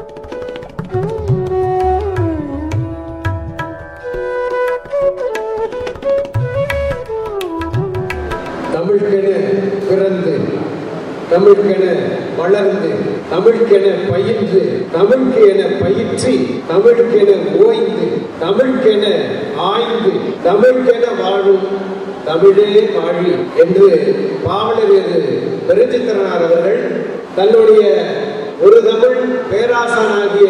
தமிழ்க்கென பிறந்து, தமிழ்க்கென வளர்ந்து, தமிழ்க்கென பயின்று, தமிழ்க்கென பயிற்சி, தமிழ்க்கென ஓய்ந்து, தமிழ்க்கென ஆய்ந்து, தமிழ்க்கென வாழும் தமிழே வாழி என்று பாவலர் பெருஞ்சித்திரனார் அவர்கள் தன்னுடைய ஒரு தமிழ் பேராசானாகிய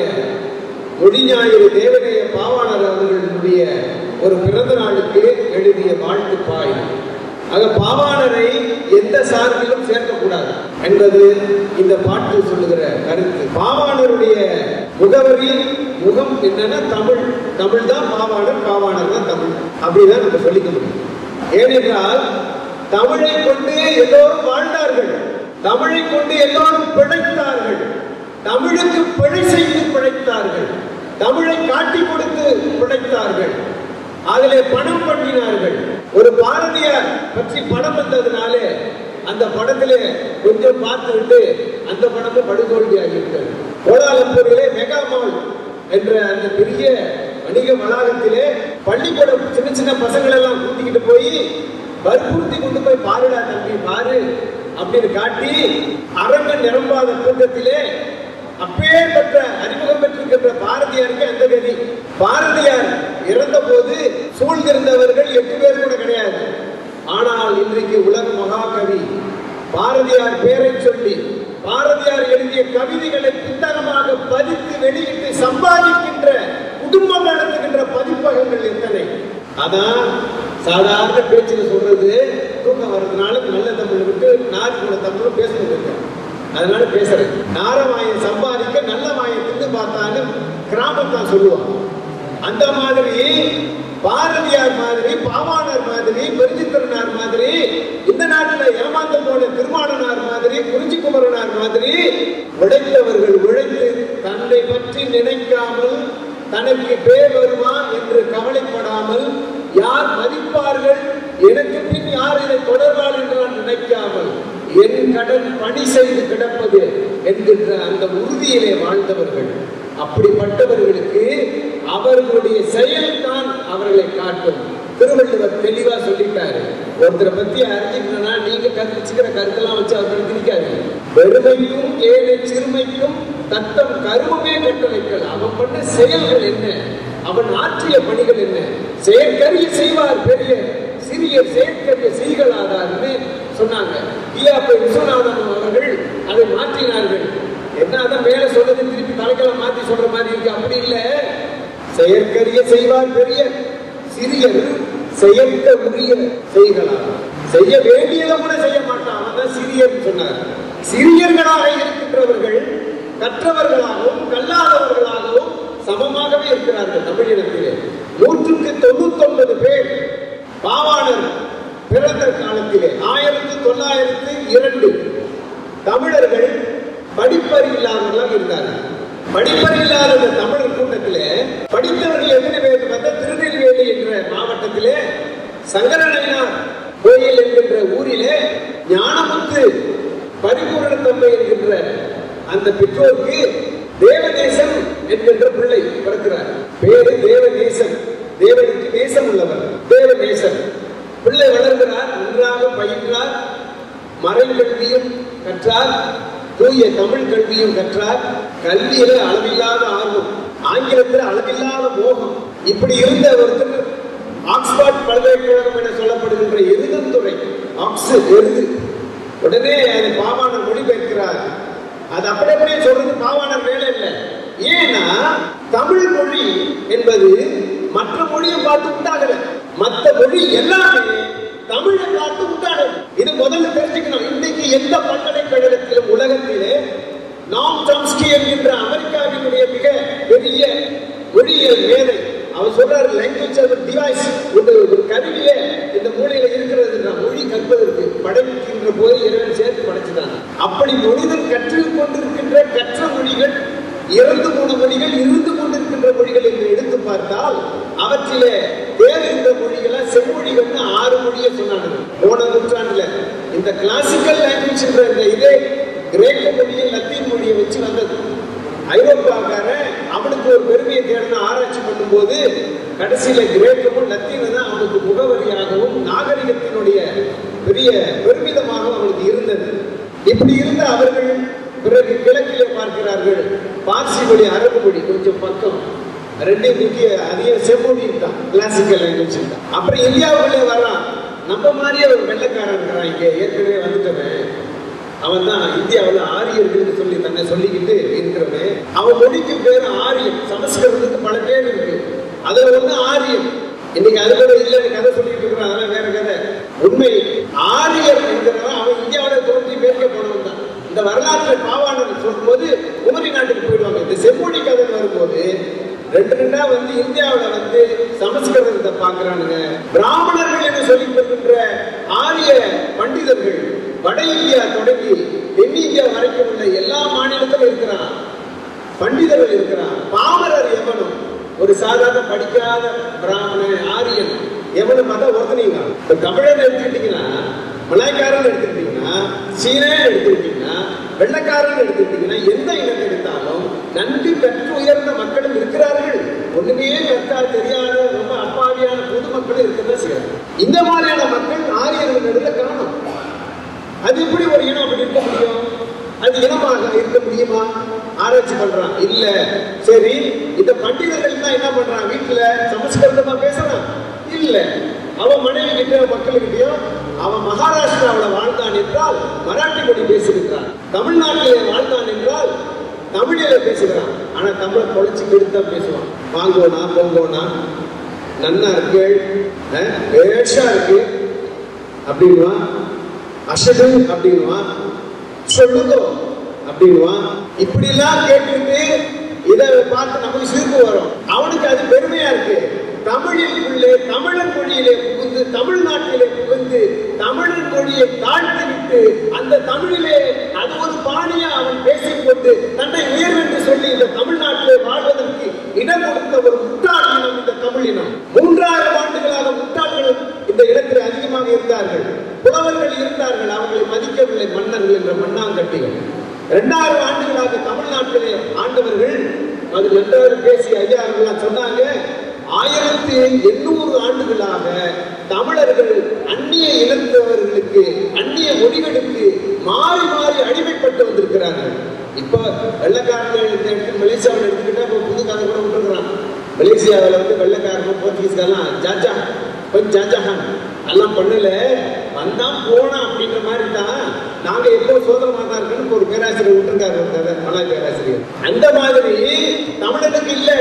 முடிஞாயிறு தேவநேய பாவாணர் அவர்களுடைய ஒரு பிறந்த நாளுக்கு எழுதிய வாழ்த்துப்பாய். ஆக பாவாணரை எந்த சார்பிலும் சேர்க்கக்கூடாது என்பது இந்த பாட்டு சொல்லுகிற கருத்து. பாவாணருடைய முகவரி முகம் என்னன்னா தமிழ். தமிழ் தான் பாவாணர், பாவாணர் தான் தமிழ். அப்படிதான் நம்ம சொல்லிக்க முடியும். ஏனென்றால் தமிழை கொண்டு எல்லோரும் வாழ்ந்தார்கள், தமிழை கொண்டு எல்லோரும் பிழைத்தார்கள், தமிழுக்கு பிழை செய்து பிழைத்தார்கள், தமிழை காட்டி கொடுத்து பிழைத்தார்கள், அதிலே பணம் பண்ணினார்கள். ஒரு பாரதியார் பற்றி படம் வந்ததுனாலே அந்த படத்திலே கொஞ்சம் பார்த்துவிட்டு அந்த படமும் படுதோல்வி ஆகிவிட்டது. கோலாலம்பூரிலே மெகா மால் என்ற அந்த பெரிய வணிக வளாகத்திலே பள்ளிக்கூடம் சின்ன சின்ன பசங்கள் எல்லாம் கூட்டிக்கிட்டு போய் வற்புறுத்தி கொண்டு போய் பாருடா தம்பி பாரு அப்படின்னு காட்டி அரங்க நிரம்பாத கூட்டத்திலே அப்பேற்பட்ட அறிமுகம் பெற்றிருக்கின்ற பாரதியாருக்கு அந்த கதி. பாரதியார் இறந்த போது சூழ்ந்திருந்தவர்கள் 8 பேர் கூட கிடையாது. ஆனால் இன்றைக்கு உலக மகாகவி பாரதியார் பேரை சொல்லி பாரதியார் எழுதிய கவிதைகளை புத்தகமாக பதித்து வெளியிட்டு சம்பாதிக்கின்ற குடும்பம் நடத்துகின்ற பதிப்பகங்கள் எத்தனை. அதான் சாதாரண பேச்சில் சொல்றது, தூக்கம் வர்றதுனால நல்ல தமிழ் விட்டு நார்மல தமிழும் பேசுறது, அதனால பேசுறேன். நாரமாயம் சம்பாதிக்க நல்ல மாயத்துக்கு பார்த்தாலும் கிராமத்தான் சொல்லுவாங்க. அந்த மாதிரி பாரதியார் மாதிரி, பாவாணர் மாதிரி, பெருஞ்சித்திரனார் மாதிரி, இந்த நாட்டில் ஏமாந்து போன திருமாடனார் மாதிரி, குறிஞ்சிக்குமரனார் மாதிரி உழைத்தவர்கள் உழைத்து தன்னை பற்றி நினைக்காமல், தனக்கு பேர் வருமா என்று கவலைப்படாமல், யார் மதிப்பார்கள், எனக்கு பின் யார் இதை தொடர்பால் என்று நான் நினைக்காமல் என் கடன் பணி செய்து கிடப்பது என்கின்ற அந்த உறுதியிலே வாழ்ந்தவர்கள். அப்படிப்பட்டவர்களுக்கு அவர்களுடைய செயல்தான் அவர்களை காட்டும். திருவள்ளுவர் தெளிவா சொல்லிட்டாரு, ஒருத்தரை பத்தி அறிஞ்சிக்கணும்னா நீங்க கற்பிச்சுக்கிற கருத்தெல்லாம் வச்சு அவர்களை திணிக்காது. பெருமைக்கும் ஏழை சிறுமைக்கும் தத்தம் கருமமே கட்டளைகள். அவன் பண்ண செயல்கள் என்ன, அவன் ஆற்றிய பணிகள் என்ன. செயற்கரிய செய்வார் பெரிய, சிறிய செயற்கரிய செய்களாதார்னு சொன்னாங்க. விஸ்வநாதன் அவர்கள் அதை மாற்றினார்கள். என்னதான் மேல சொல்றது திருப்பி தலைக்கெல்லாம் மாற்றி சொல்ற மாதிரி இருக்கு. அப்படி இல்ல, செயற்கரிய செய்வார் பெரிய, சிறியர் செயற்க உரிய செய்களாதார். செய்ய வேண்டியதை கூட செய்ய மாட்டான், அவன் சிறியர் சொன்னார். சிறியர்களாக இருக்கின்றவர்கள் கற்றவர்களாகவும் கல்லாதவர்களாகவும் சமமாகவே இருக்கிறார்கள். தமிழினத்திலே 199 பேர் பாவாணர் பிறந்த காலத்திலே 1902 தமிழர்கள் படிப்பறிவில்லாதவர்களாக இருந்தார்கள். படிப்பறிவில்லாத இந்த தமிழர் கூட்டத்திலே படித்தவர்கள் எத்தனை பேர் பார்த்தா, திருநெல்வேலி என்ற மாவட்டத்திலே சங்கரநாயனார் கோயில் என்கின்ற ஊரிலே ஞானமுத்து பரிபூரணத்தன்மை என்கின்ற அந்த பெற்றோருக்கு தேவநேசன் என்கின்ற பிள்ளை பிறக்கிறார். பேரு தேவநேசன், தேவனுக்கு நேசம் உள்ளவர் தேவநேசன். பிள்ளை வளர்கிறார், நன்றாக பயின்றார், மறைக்கல்வியும் கற்றார், தூய தமிழ் கல்வியும் கற்றார். கல்வியில அளவில்லாத ஆர்வம், ஆங்கிலத்தில் அளவில்லாத மோகம். இப்படி இருந்த ஒருத்தர் ஆக்ஸ்போர்ட் பல்கலைக்கழகம் என சொல்லப்படுகின்ற எருதுத்துறை, எருது, உடனே அதை பாவாணர் மொழிபெயர்க்கிறார். அது அப்படியே சொல்றது பாவாணர் வேலை இல்லை. ஏன்னா தமிழ் மொழி என்பது மற்ற மொழியை பார்த்து உண்டாகல, மற்ற மொழி எல்லாமே தமிழை பார்த்து உண்டானது. இது முதல்ல தெரிஞ்சுக்கணும். இன்னைக்கு எந்த பல்கலைக்கழகத்திலும் உலகத்திலே நாம் சாம்ஸ்கி என்கின்ற அமெரிக்காவினுடைய மிக பெரிய மொழியியல் மேதை அவர் சொல்றாரு, லாங்குவேஜ் ஆஃப் டிவைஸ், ஒரு கருவியே இந்த மூலையில இருக்கிறது. மொழி கற்பதற்கு படைக்கின்ற போது இறைவன் சேர்த்து படைச்சுட்டாங்க. அப்படி மொழிகள் கற்றுக் கொண்டிருக்கின்ற கற்ற மொழிகள், இறந்து போன மொழிகள், இருந்து கொண்டிருக்கின்ற மொழிகள் என்று எடுத்து பார்த்தால் அவற்றிலே தேர்ந்த மொழிகளை செம்மொழிகள்னு 6 மொழியை சொன்னாங்க. போன நூற்றாண்டுல இந்த கிளாசிக்கல் லாங்குவேஜ் என்ற இதே கிரேக்க மொழியை லத்தீன் மொழியை வச்சு வந்தது. ஐரோப்பாக்காரன் அவனுக்கு ஒரு பெருமையை தேடணும் ஆராய்ச்சி பண்ணும் போது கடைசியில கிரேக்கமும் லத்தீனும் தான் அவனுக்கு முகவரியாகவும் நாகரிகத்தினுடைய பெரிய பெருமிதமாகவும் அவனுக்கு இருந்தது. இப்படி இருந்த அவர்கள் பிறகு கிழக்கிலே பார்க்கிறார்கள். பார்சி மொழி, அரபு மொழி கொஞ்சம் பக்கம், ரெண்டையும் முக்கிய அதிக செம்மொழி தான், கிளாசிக்கல் லாங்குவேஜ் தான். அப்புறம் இந்தியாவுக்குள்ளே வர்றான். நம்ம மாதிரியே ஒரு வெள்ளைக்காரன் இருக்கிறான், இங்கே ஏற்கனவே வந்துட்டவன். அவன் தான் இந்தியாவில் ஆரியர்கள் சொல்லி தன்னை சொல்லிக்கிட்டு இருக்கிறவன். அவன் மொழிக்கு பேர் ஆரியம். சமஸ்கிருதத்துக்கு பல பேர் இருக்கு, அதுல வந்து ஆரியம். இன்னைக்கு அது கூட இல்லைன்னு கதை சொல்லிட்டு இருக்கிறான், அதெல்லாம் வேற கதை. உண்மை ஆரியர் என்கிறவன் அவன் இந்தியாவில தோன்றி மேற்க போனவன் தான். இந்த வரலாற்றை பாவாணர் சொல்லும் போது குமரி நாட்டுக்கு போயிடுவாங்க. இந்த செம்மொழி கதை வரும்போது ரெண்டா வந்து இந்தியாவில் வந்து சமஸ்கிருதத்தை பார்க்கிறானுங்க. பிராமணர்கள் என்று சொல்லிக் கொள்கின்ற ஆரிய பண்டிதர்கள் வட இந்தியா தொடங்கி தென்னிந்தியா வரைக்கும் உள்ள எல்லா மாநிலத்திலும் இருக்கிறான், பண்டிதர்கள் இருக்கிறான். பாமரர் எவனும் ஒரு சாதாரண படிக்காத பிராமண ஆரியன் எவனும் பார்த்தா ஒருத்தனீங்க. தமிழன் எடுத்துக்கிட்டீங்கன்னா, மலாய்க்காரன் எடுத்துக்கிட்டீங்கன்னா, சீனன் எடுத்துக்கிட்டீங்கன்னா, வெள்ளக்காரன் எடுத்துக்கிட்டீங்கன்னா, எந்த இனத்தை எடுத்தாலும் நன்கு கற்று உயர்ந்த மக்களும் இருக்கிறார்கள். ஒண்ணுமே கற்றா தெரியாத ரொம்ப அப்பாவியான பொதுமக்களும் இருக்கதான் செய்யறாங்க. இந்த மாதிரியான மக்கள் ஆரியர்கள் நடுவில் காணும். அது எப்படி ஒரு இனம் அப்படி இருக்க முடியும்? அது இனமாக இருக்க முடியுமா? ஆராய்ச்சி பண்றான். இல்ல, சரி, இந்த பண்டிதர்கள் தான் என்ன பண்றான்? வீட்டுல சமஸ்கிருதமா பேசுறான் இல்ல, அவன் மனைவி கிட்ட மக்கள்கிட்டயும் அவன் மகாராஷ்டிராவில் வாழ்ந்தான் என்றால் மராட்டி மொழி பேசுகிறான், தமிழ்நாட்டிலே வாழ்ந்தான் என்றால் தமிழில பேசுகிறான். ஆனா தமிழை தொலைச்சு கெடுத்தான் பேசுவான். வாங்கோனா போங்கோனா, நன்னா இருக்கு, ஏஷா இருக்கு அப்படின்வான், அஷடு அப்படின்வான், சொல்லுதோ அப்படின்வான். இப்படி எல்லாம் கேட்டுட்டு இதை பார்த்து நமக்கு சிரிப்பு வரும். அவனுக்கு அது பெருமையா இருக்கு. தமிழிற்குள்ளே தமிழன் மொழியிலே புகுந்து, தமிழ்நாட்டிலே புகுந்து தமிழன் மொழியை தாழ்த்தி விட்டு அந்த தமிழிலே அது ஒரு பாணியா அவன் பேசிக்கொண்டு தன்னை உயர்வென்று சொல்லி இந்த தமிழ்நாட்டிலே வாழ்வதற்கு இடம் கொடுத்த ஒரு முட்டாள் இனம் இந்த தமிழினம். 3000 ஆண்டுகளாக முட்டாள்கள் இந்த இடத்தில் அதிகமாக இருந்தார்கள், புலவர்கள் இருந்தார்கள். அவர்களை மதிக்கவில்லை மன்னர்கள் என்ற மண்ணாங்கட்டிகள். 2000 ஆண்டுகளாக தமிழ்நாட்டிலே ஆண்டவர்கள் அது நன்றாக பேசி ஐயா அவர்கள் சொன்னாங்க, 1800 ஆண்டுகளாக தமிழர்கள் அந்நிய இனத்தவர்களுக்கு, அந்நிய மொழிகளுக்கு மாறி மாறி அடிமைப்பட்டு வந்திருக்கிறார்கள். இப்ப வெள்ளக்காரர்கள் எடுத்து மலேசியாவில் எடுத்துக்கிட்டா இப்ப புது கதை கூட விட்டுருக்கிறான். மலேசியாவில் வந்து வெள்ளக்காரர்கள் போர்ச்சுகீஸ்காரலாம் ஜாஜா கொஞ்சம் ஜாஜாஹான் எல்லாம் பண்ணல, வந்தான் போனா அப்படின்ற மாதிரி தான். நாங்க எப்போ சோதரமா தான் இருக்குன்னு ஒரு பேராசிரியர் விட்டுருக்காரு, மலாய் பேராசிரியர். அந்த மாதிரி தமிழனுக்கு இல்ல.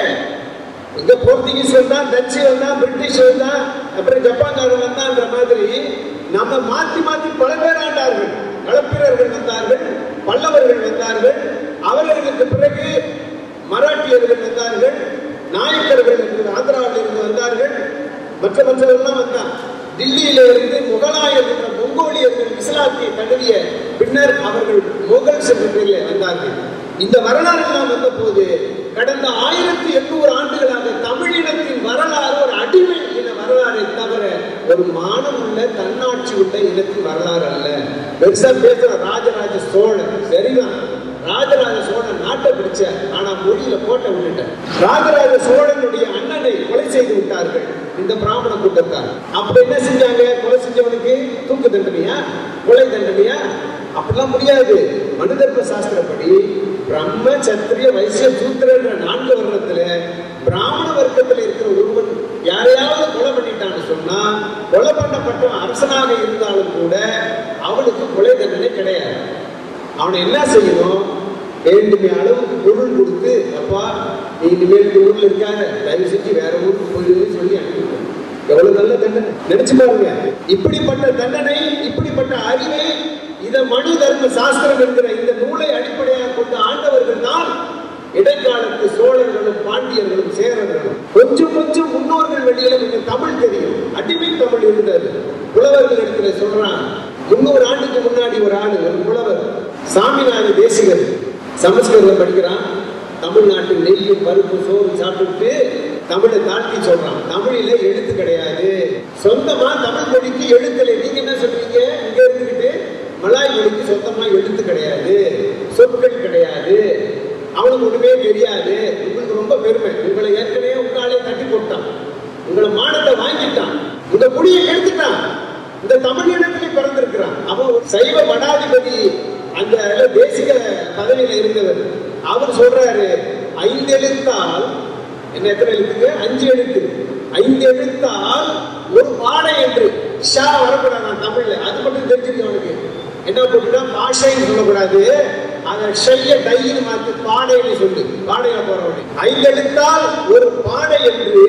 இங்க போர்ச்சுகீஸ் வந்தா, டச்சு வந்தா, பிரிட்டிஷ் வந்தா, அப்புறம் ஜப்பான்காரன் வந்தான்ற மாதிரி நம்ம மாத்தி மாத்தி பல பேர் ஆண்டார்கள். களப்பிரர்கள் வந்தார்கள், பல்லவர்கள் வந்தார்கள், அவர்களுக்கு பிறகு மராட்டியர்கள் வந்தார்கள், நாயக்கர்கள் ஆந்திராவில் இருந்து வந்தார்கள், மற்றவர்கள்லாம் வந்தார். தில்லியில இருந்து முகலாயர் என்ற மொங்கோலியர்கள் இஸ்லாத்தை தழுவிய பின்னர் அவர்கள் முகல் சென்றில் வந்தார்கள். இந்த வரலாறு எல்லாம் வந்த போது கடந்த 1800 ஆண்டுகளாக தமிழினத்தின் வரலாறு ஒரு அடிமை இன வரலாறை தவிர ஒரு மானம் உள்ள தன்னாட்சி உள்ள இனத்தின் வரலாறு அல்ல. பெருசா பேசுற ராஜராஜ சோழன் சரிதான், ராஜராஜ சோழன் நாட்டை பிடிச்ச, ஆனா மொழியில கோட்டை விட்டுட்ட. ராஜராஜ சோழனுடைய அண்ணனை கொலை செய்து விட்டார்கள் இந்த பிராமண கூட்டத்தார். அப்ப என்ன செஞ்சாங்க? கொலை செஞ்சவனுக்கு தூக்கு தண்டனையா, கொலை தண்டனையா? அப்படிலாம் முடியாது. மனு தர்ம சாஸ்திரப்படி பிரம்ம சத்திரிய வைசிய சூத்திர என்ற 4 வருடத்துல பிராமண வர்க்கத்தில் இருக்கிற ஒருவன் யாரையாவது கொலை பண்ணிட்டான்னு சொன்னா, கொலை பண்ணப்பட்ட அரசனாக இருந்தாலும் கூட அவனுக்கு கொலை தண்டனை கிடையாது. அவனை என்ன செய்யணும்? வேண்டுமே அளவுக்கு பொருள் கொடுத்து, அப்பா நீ இனிமேல் ஊர்ல இருக்காத, தயவு செஞ்சு வேற ஊருக்கு போயிடுன்னு சொல்லி அனுப்பிவிடும். எவ்வளவு நல்ல தண்டனை நினைச்சு பாருங்க. இப்படிப்பட்ட தண்டனை, இப்படிப்பட்ட அறிவை இத மனு தர்ம சாஸ்திரம் என்கிற இந்த நூலை அடிப்படையாக கொண்ட ஆண்டவர்கள் தான் இடைக்காலத்து சோழர்களும் பாண்டியர்களும் சேரர்களும். கொஞ்சம் கொஞ்சம் முன்னோர்கள் வெளியில இந்த தமிழ் தெரியும், அடிமை தமிழ் இருந்தது. புலவர்கள் இடத்துல சொல்றான், 300 ஆண்டுக்கு முன்னாடி ஒரு ஆளு, ஒரு புலவர் சாமிநாத தேசிகர் சமஸ்கிருதம் படிக்கிறான். தமிழ்நாட்டில் நெல்லும் பருப்பு சோறு சாப்பிட்டு தமிழை தாழ்த்தி சொல்றான். தமிழில எழுத்து கிடையாது, சொந்தமா தமிழ் மொழிக்கு எழுத்துல. நீங்க என்ன சொல்றீங்க? இங்க இருந்துகிட்டு மலாய் மொழிக்கு சொந்தமா எழுத்து கிடையாது, சொற்கள் கிடையாது அவனுக்கு ஒண்ணுமே தெரியாது. உங்களுக்கு ரொம்ப பெருமை. உங்களை ஏற்கனவே உங்களாலே தட்டி போட்டான், உங்களை மானத்தை வாங்கிட்டான், இந்த குடியை கெடுத்துட்டான், இந்த தமிழினத்திலே பிறந்திருக்கிறான். அவன் ஒரு சைவ மடாதிபதி, அந்த தேசிக பதவியில இருந்தவர். அவர் சொல்றாரு, 5 எழுத்தால் என்ன, எத்தனை எழுத்துக்கு? 5 எழுத்து. 5 எழுத்தால் ஒரு பாடை என்று ஷா வரக்கூடாது தமிழ்ல. அது மட்டும் தெரிஞ்சிருக்கு அவனுக்கு. என்ன போட்டுட்டா, பாஷைன்னு சொல்லக்கூடாது, அதை ஷைய டைன்னு மாத்தி பாடைன்னு சொல்லி பாடையில போறவனே. 5 எழுத்தால் ஒரு பாடை என்று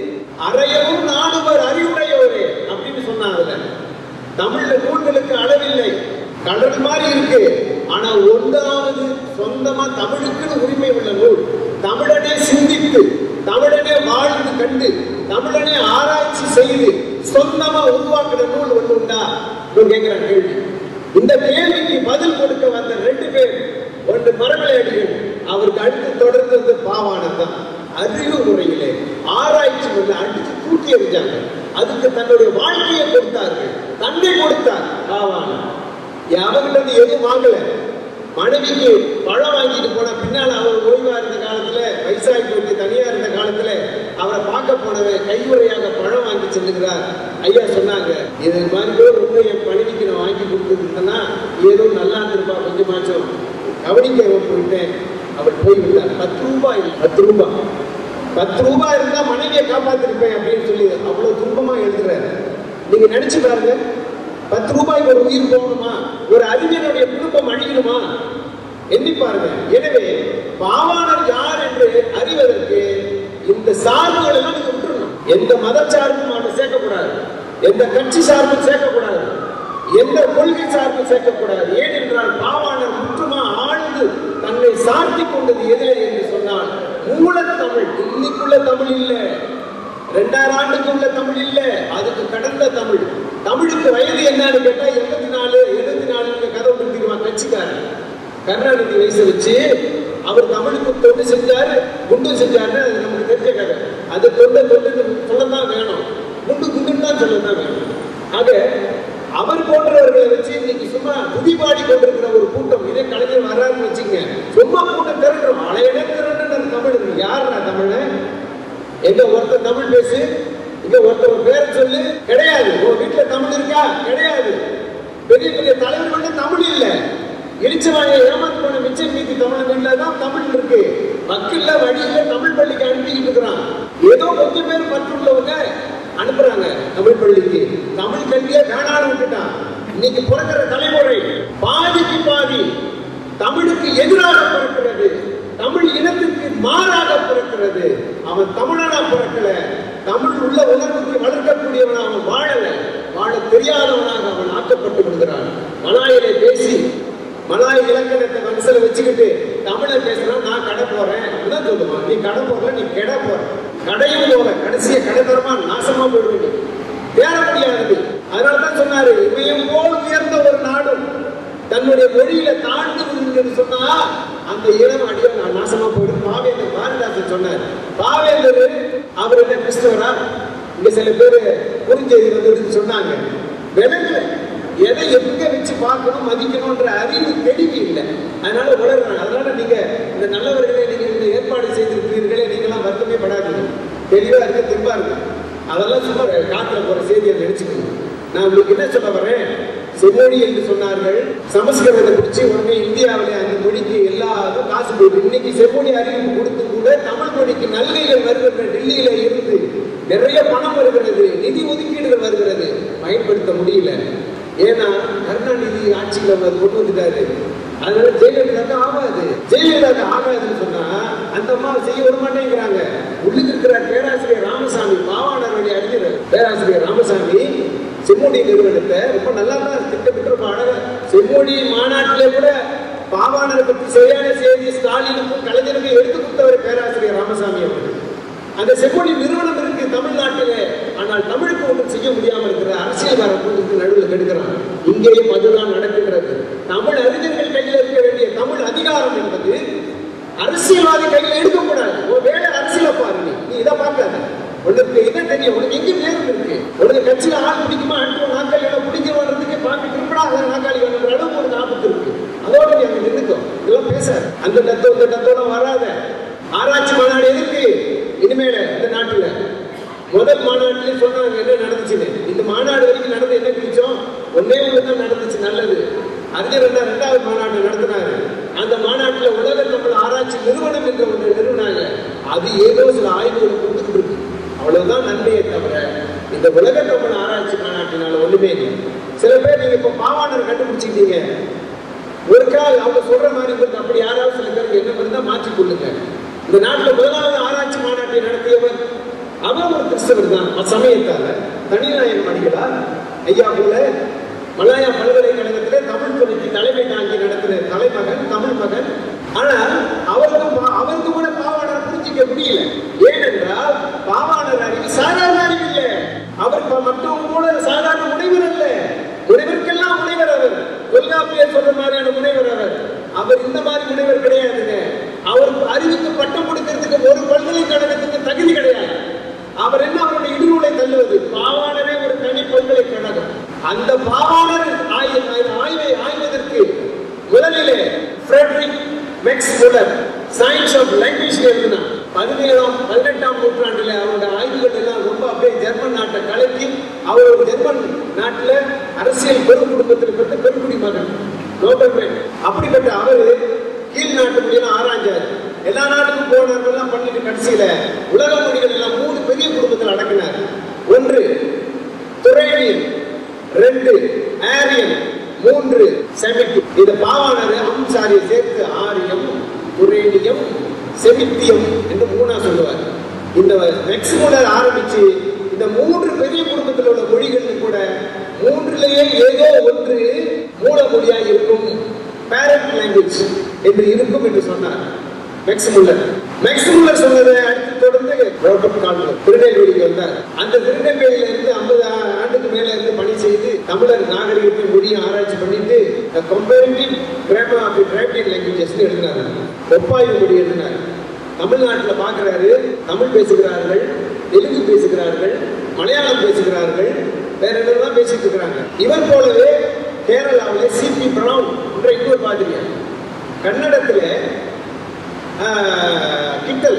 அறையவும் நாடுவர் அறிவுடையோரே அப்படின்னு சொன்னாங்க. தமிழ்ல நூல்களுக்கு அளவில்லை, கடல் மாதிரி இருக்கு. ஆனா ஒன்றாவது சொந்தமா தமிழுக்குன்னு உரிமை உள்ள நூல், தமிழனே சிந்தித்து, தமிழனே வாழ்ந்து கண்டு, தமிழனே ஆராய்ச்சி செய்து சொந்தமா உருவாக்குற நூல் ஒண்ணு உண்டா கேட்கிற கேள்வி. இந்த கேள்விக்கு பதில் கொடுக்க வந்த 2 பேர், ஒன்று மரமலையடிகள், அவருக்கு அடுத்து தொடர்ந்தது பாவாணத்தான். அறிவு முறையிலே ஆராய்ச்சி முறையில் அடித்து தூக்கி எறிஞ்சாங்க. அதுக்கு தன்னுடைய வாழ்க்கையை கொடுத்தார்கள், தன்னை கொடுத்தார் பாவாணன். அவங்கள்ட்ட எதுவும் வாங்கல. மனைவிக்கு பழம் வாங்கிட்டு போன பின்னால அவர் ஓய்வா இருந்த காலத்துல, வயசாகி போட்டு தனியா இருந்த காலத்துல அவரை பார்க்க போனவன் கைமுறையாக பழம் வாங்கி செல்லுகிறார். ஐயா சொன்னாங்க, இது மாதிரி ஒண்ணு என் மனைவிக்கு நான் வாங்கி கொடுத்துருந்தேன்னா ஏதோ நல்லா இருந்திருப்பா, கொஞ்சமாச்சும் கவனிக்க போயிட்டேன். அவள் போய்விட்டார். 10 ரூபாய், 10 ரூபாய், 10 ரூபாய் இருந்தா மனைவியை காப்பாத்திருப்பேன் அப்படின்னு சொல்லி அவ்வளவு துன்பமா எழுதுறாரு. நீங்க நினைச்சு பாருங்க, 10 ரூபாய்க்கு ஒரு உயிர் போகணுமா? ஒரு அறிஞனுடைய குடும்பம் அழியணுமா? எண்ணி பாருங்க. எனவே பாவாணர் யார் என்று அறிவதற்கு இந்த சார்புகள் எல்லாம் நீங்க விட்டுறணும். எந்த மத சார்பும் அவன் சேர்க்கக்கூடாது, எந்த கட்சி சார்பும் சேர்க்கக்கூடாது, எந்த கொள்கை சார்பும் சேர்க்கக்கூடாது. ஏனென்றால் பாவாணர் முற்றுமா ஆழ்ந்து தன்னை சார்த்தி கொண்டது எதிரே என்று சொன்னால் மூலத்தமிழ். இன்னைக்குள்ள தமிழ் இல்ல, 2000 ஆண்டுக்கு உள்ள தமிழ் இல்ல, அதுக்கு கடந்த தமிழ். தமிழுக்கு வயது என்னன்னு கேட்டா 84, 74 கதை கொடுத்துருவான் கட்சிக்காரன். கருணாநிதி வயசு வச்சு அவர் தமிழுக்கு தொண்டு செஞ்சாரு, குண்டு செஞ்சாரு, அது நமக்கு தெரிஞ்ச கதை. அது தொண்டு சொல்லதான் வேணும், குண்டு குண்டுன்னு தான் சொல்லதான் வேணும். ஆக அவர் போன்றவர்களை வச்சு இன்னைக்கு சும்மா துதிபாடி கொண்டிருக்கிற ஒரு கூட்டம், இதே கலைஞர் வராருன்னு வச்சுங்க, சும்மா கூட்டம் திரண்டுறோம். அலையடே திரண்டு தமிழ். யாருன்னா தமிழ்? எங்க ஒருத்தர் தமிழ் பேசு, இங்க ஒருத்தர் பேரை சொல்லு, கிடையாது. உங்க வீட்டுல தமிழ் இருக்கா? கிடையாது. பெரிய பெரிய தலைவர்கள் தமிழ் இல்ல. இழிச்சவாங்க ஏமாத்து போன மிச்சம் மீதி தமிழ் வீட்டுல தான் தமிழ் இருக்கு. மக்கள்ல வழியில தமிழ் பள்ளிக்கு அனுப்பிக்கிட்டு இருக்கிறான். ஏதோ கொஞ்சம் பேர் பற்றுள்ளவங்க அனுப்புறாங்க தமிழ் பள்ளிக்கு. தமிழ் கல்வியை வேணாலும் விட்டுட்டான். இன்னைக்கு பிறக்கிற தலைமுறை பாதிக்கு பாதி தமிழுக்கு எதிராக பிறக்கிறது, தமிழ் இனத்திற்கு மாறாக பிறக்கிறது. அவன் தமிழனா பிறக்கல, தமிழ் உள்ள உணர்வுக்கு வளர்க்கக்கூடியவன் அவன் வாழல, வாழ தெரியாதவனாக அவன் ஆக்கப்பட்டு விடுகிறான். மலாயிலே பேசி மலாய் இலக்கணத்தை மனசுல வச்சுக்கிட்டு தமிழை பேசினா நான் கடை போறேன் அப்படிதான் சொல்லுவான். நீ கடை போற, நீ கெட போற, கடையும் போற, கடைசிய கடைத்தரமா நாசமா போயிடுவீங்க, தேர முடியாது. அதனாலதான் சொன்னாரு, இமயம் போல் உயர்ந்த ஒரு நாடும் தன்னுடைய மொழியில தாழ்ந்து சொன்னா அந்த இடம் அடியோ நான் நாசமா போயிடும். பாவேந்தர் பாரதிதாசன் சொன்னார். பாவேந்தர் அவர் என்ன கிறிஸ்தவரா? இங்க சில பேரு குறுஞ்செய்தி வந்து சொன்னாங்க, விலங்கு எதை எங்க வச்சு பார்க்கணும் மதிக்கணும்ன்ற அறிவு தெளிவு இல்லை, அதனால உலர்றாங்க. அதனால நீங்க இந்த நல்லவர்களை நீங்க இந்த ஏற்பாடு செய்திருக்கிறீர்களே, நீங்களாம் வருத்தமே படாதீங்க, தெளிவா இருக்க, தெம்பா இருக்கு. அதெல்லாம் சும்மா காத்துல போற செய்தியை நினைச்சுக்கணும். நான் உங்களுக்கு என்ன சொல்ல வரேன், செம்மொழி என்று சொன்னார்கள். சமஸ்கிருதத்தை குறிச்சு உடனே இந்தியாவிலே அந்த மொழிக்கு எல்லாரும் காசு போயிட்டு இன்னைக்கு செம்மொழி அறிவிப்பு கொடுத்து கூட தமிழ் மொழிக்கு நல்கைகள் வருகின்ற டெல்லியில இருந்து நிறைய பணம் வருகிறது, நிதி ஒதுக்கீடுகள் வருகிறது, பயன்படுத்த முடியல. ஏன்னா கருணாநிதி ஆட்சியில் அவர் கொண்டு வந்துட்டாரு. அதனால ஜெயலலிதாக்கு ஆகாது. ஜெயலலிதாக்கு ஆகாதுன்னு சொன்னா அந்த அம்மா செய்ய விட மாட்டேங்கிறாங்க. உள்ளுக்கு இருக்கிற பேராசிரியர் ராமசாமி, பாவாணருடைய அறிஞர் பேராசிரியர் ராமசாமி செம்மொழி நிறுவனத்தை ரொம்ப நல்லா தான் திட்டமிட்டு அழகா செம்மொழி மாநாட்டிலே கூட பாவாணரை பற்றி சரியான செய்தி ஸ்டாலினுக்கும் கலைஞருக்கும் எடுத்து கொடுத்தவர் பேராசிரியர் ராமசாமி அவர்கள். அந்த செம்மொழி நிறுவனம் இருக்கு தமிழ்நாட்டிலே, ஆனால் தமிழுக்கு ஒன்றும் செய்ய முடியாமல் இருக்கிற அரசியல்வாதத்துக்கு நடுவில் கெடுக்கிறான். இங்கேயும் அதுதான் நடக்கின்றது. தமிழ் அறிஞர்கள் கையில் இருக்க வேண்டிய தமிழ் அதிகாரம் என்பது அரசியல்வாதி கையில் எடுக்கக்கூடாது. ஒரு வேலை அரசியல பாருங்க, நீ இதை பார்க்காத, உனக்கு என்ன தெரியும், உனக்கு எங்க நேரம் இருக்கு, உனக்கு கட்சியில ஆள் பிடிக்குமா, அடுத்த நாற்காலி பிடிக்க வர்றதுக்கு பார்க்க திருப்படா நாற்காலி வர்ற அளவுக்கு ஒரு ஆபத்து இருக்கு. அதோட நீ அங்க நின்றுக்கும். எல்லாம் பேசாரு. அந்த தத்துவத்தோட வராத ஆராய்ச்சி மாநாடு எதுக்கு இனிமேல இந்த நாட்டுல? முதல் மாநாட்டிலே சொன்னாங்க என்ன நடந்துச்சுன்னு. இந்த மாநாடு வரைக்கும் நடந்து என்ன பிடிச்சோம்? ஒன்னே ஒண்ணுதான் நடந்துச்சு நல்லது. அறிஞர் ரெண்டாவது மாநாடு நடத்தினாரு. அந்த மாநாட்டுல உலக தமிழ் ஆராய்ச்சி நிறுவனம் என்ற ஒன்று நிறுவனாங்க. அது ஏதோ சில ஆய்வுகளை கொடுத்துட்டு இருக்கு, அவ்வளவுதான் நன்மையை தவிர இந்த உலக தமிழ் ஆராய்ச்சி மாநாட்டினால ஒண்ணுமே இல்லை. சில பேர் நீங்க இப்ப பாவாணர் கண்டுபிடிச்சிட்டீங்க, ஒரு கால் அவங்க சொல்ற மாதிரி இருக்கு. அப்படி யாராவது சில பேருக்கு என்ன இருந்தா மாற்றிக் கொள்ளுங்க. இந்த நாட்டில் முதலாவது ஆராய்ச்சி மாநாட்டை நடத்தியவர் அவர் ஒரு கிறிஸ்தவர் தான். சமயத்தால தனிநாயகம் அடிகளார் ஐயா போல மலாயா பல்கலைக்கழகத்திலே தமிழ் துறைக்கு தலைமை தாங்கி நடத்தின தலைமகன், தமிழ் மகன். ஆனால் அவருக்கு கூட பாவாணர் புரிஞ்சிக்க முடியல. ஏனென்றால் பாவாணர் அறிவு சாதாரண அறிவு இல்லை. அவர் மட்டும் கூட சாதாரண முனைவர் அல்ல. முனைவருக்கெல்லாம் முனைவர் அவர். தொல்காப்பியர் சொல்ற மாதிரியான முனைவர் அவர். அவர் இந்த மாதிரி முனைவர் கிடையாதுங்க. அவர் அறிவுக்கு பட்டம் கொடுக்கிறதுக்கு ஒரு பல்கலைக்கழகத்துக்கு தகுதி கிடையாது. அவர் என்ன அவருடைய இடுநூலை தள்ளுவது? பாவாணரே ஒரு தனி பல்கலைக்கழகம். அந்த பாவாணர் ஆய்வை ஆய்வதற்கு முதலிலே Friedrich Max Muller science of language எழுதினார். 18ஆம் நூற்றாண்டுல அவருடைய ஆய்வுகள் எல்லாம் ரொம்ப அப்படியே ஜெர்மன் நாட்டை கலக்கி, அவர் ஒரு ஜெர்மன் நாட்டில் அரசியல் பெரும் குடும்பத்தில் பெற்ற பெருங்குடி மகன், நோபல்மேன். அப்படிப்பட்ட அவரு கீழ் நாட்டு மொழியெல்லாம் ஆராய்ச்சார். எல்லா நாட்டுக்கும் போனவர்கள்லாம் பண்ணிட்டு கடைசியில உலக மொழிகள் எல்லாம் 3 பெரிய குடும்பத்தில் அடக்கினார். 1 துரேனியன், 2 ஆரியன், 3 செமிட்டிக். இந்த பாவாணர் அம்சாரியை சேர்த்து ஆரியம், துரேனியம், செமித்தியம் என்று 3ஆ சொல்லுவார். இந்த மேக்ஸ் முல்லர் ஆரம்பிச்சு இந்த 3 பெரிய குடும்பத்தில் உள்ள மொழிகள் கூட 3லேயே ஏதோ ஒன்று மூல மொழியாக இருக்கும், பேரண்ட் லாங்குவேஜ் என்று இருக்கும் என்று சொன்னார் மேக்ஸ் முல்லர். மேக்ஸ் முல்லர் சொன்னதை அடுத்து தொடர்ந்து ராபர்ட் கால்டுவெல் திருநெல்வேலிக்கு வந்தார். அந்த திருநெல்வேலியில இருந்து 50 ஆண்டுக்கு மேல இருந்து பணி செய்து தமிழர் நாகரிகத்தின் மொழியை ஆராய்ச்சி பண்ணிட்டு comparative grammar of Dravidian languages எழுதினார். ஒப்பாய்வு மொழி எழுதினார். தமிழ்நாட்டில் பார்க்கிறாரு, தமிழ் பேசுகிறார்கள், தெலுங்கு பேசுகிறார்கள், மலையாளம் பேசுகிறார்கள், வேற என்னெல்லாம் பேசிட்டு இருக்கிறாங்க. இவர் போலவே கேரளாவில் சிபி பிரவுன் என்ற இன்னொரு பாதிரியார், கன்னடத்தில் கிட்டல்,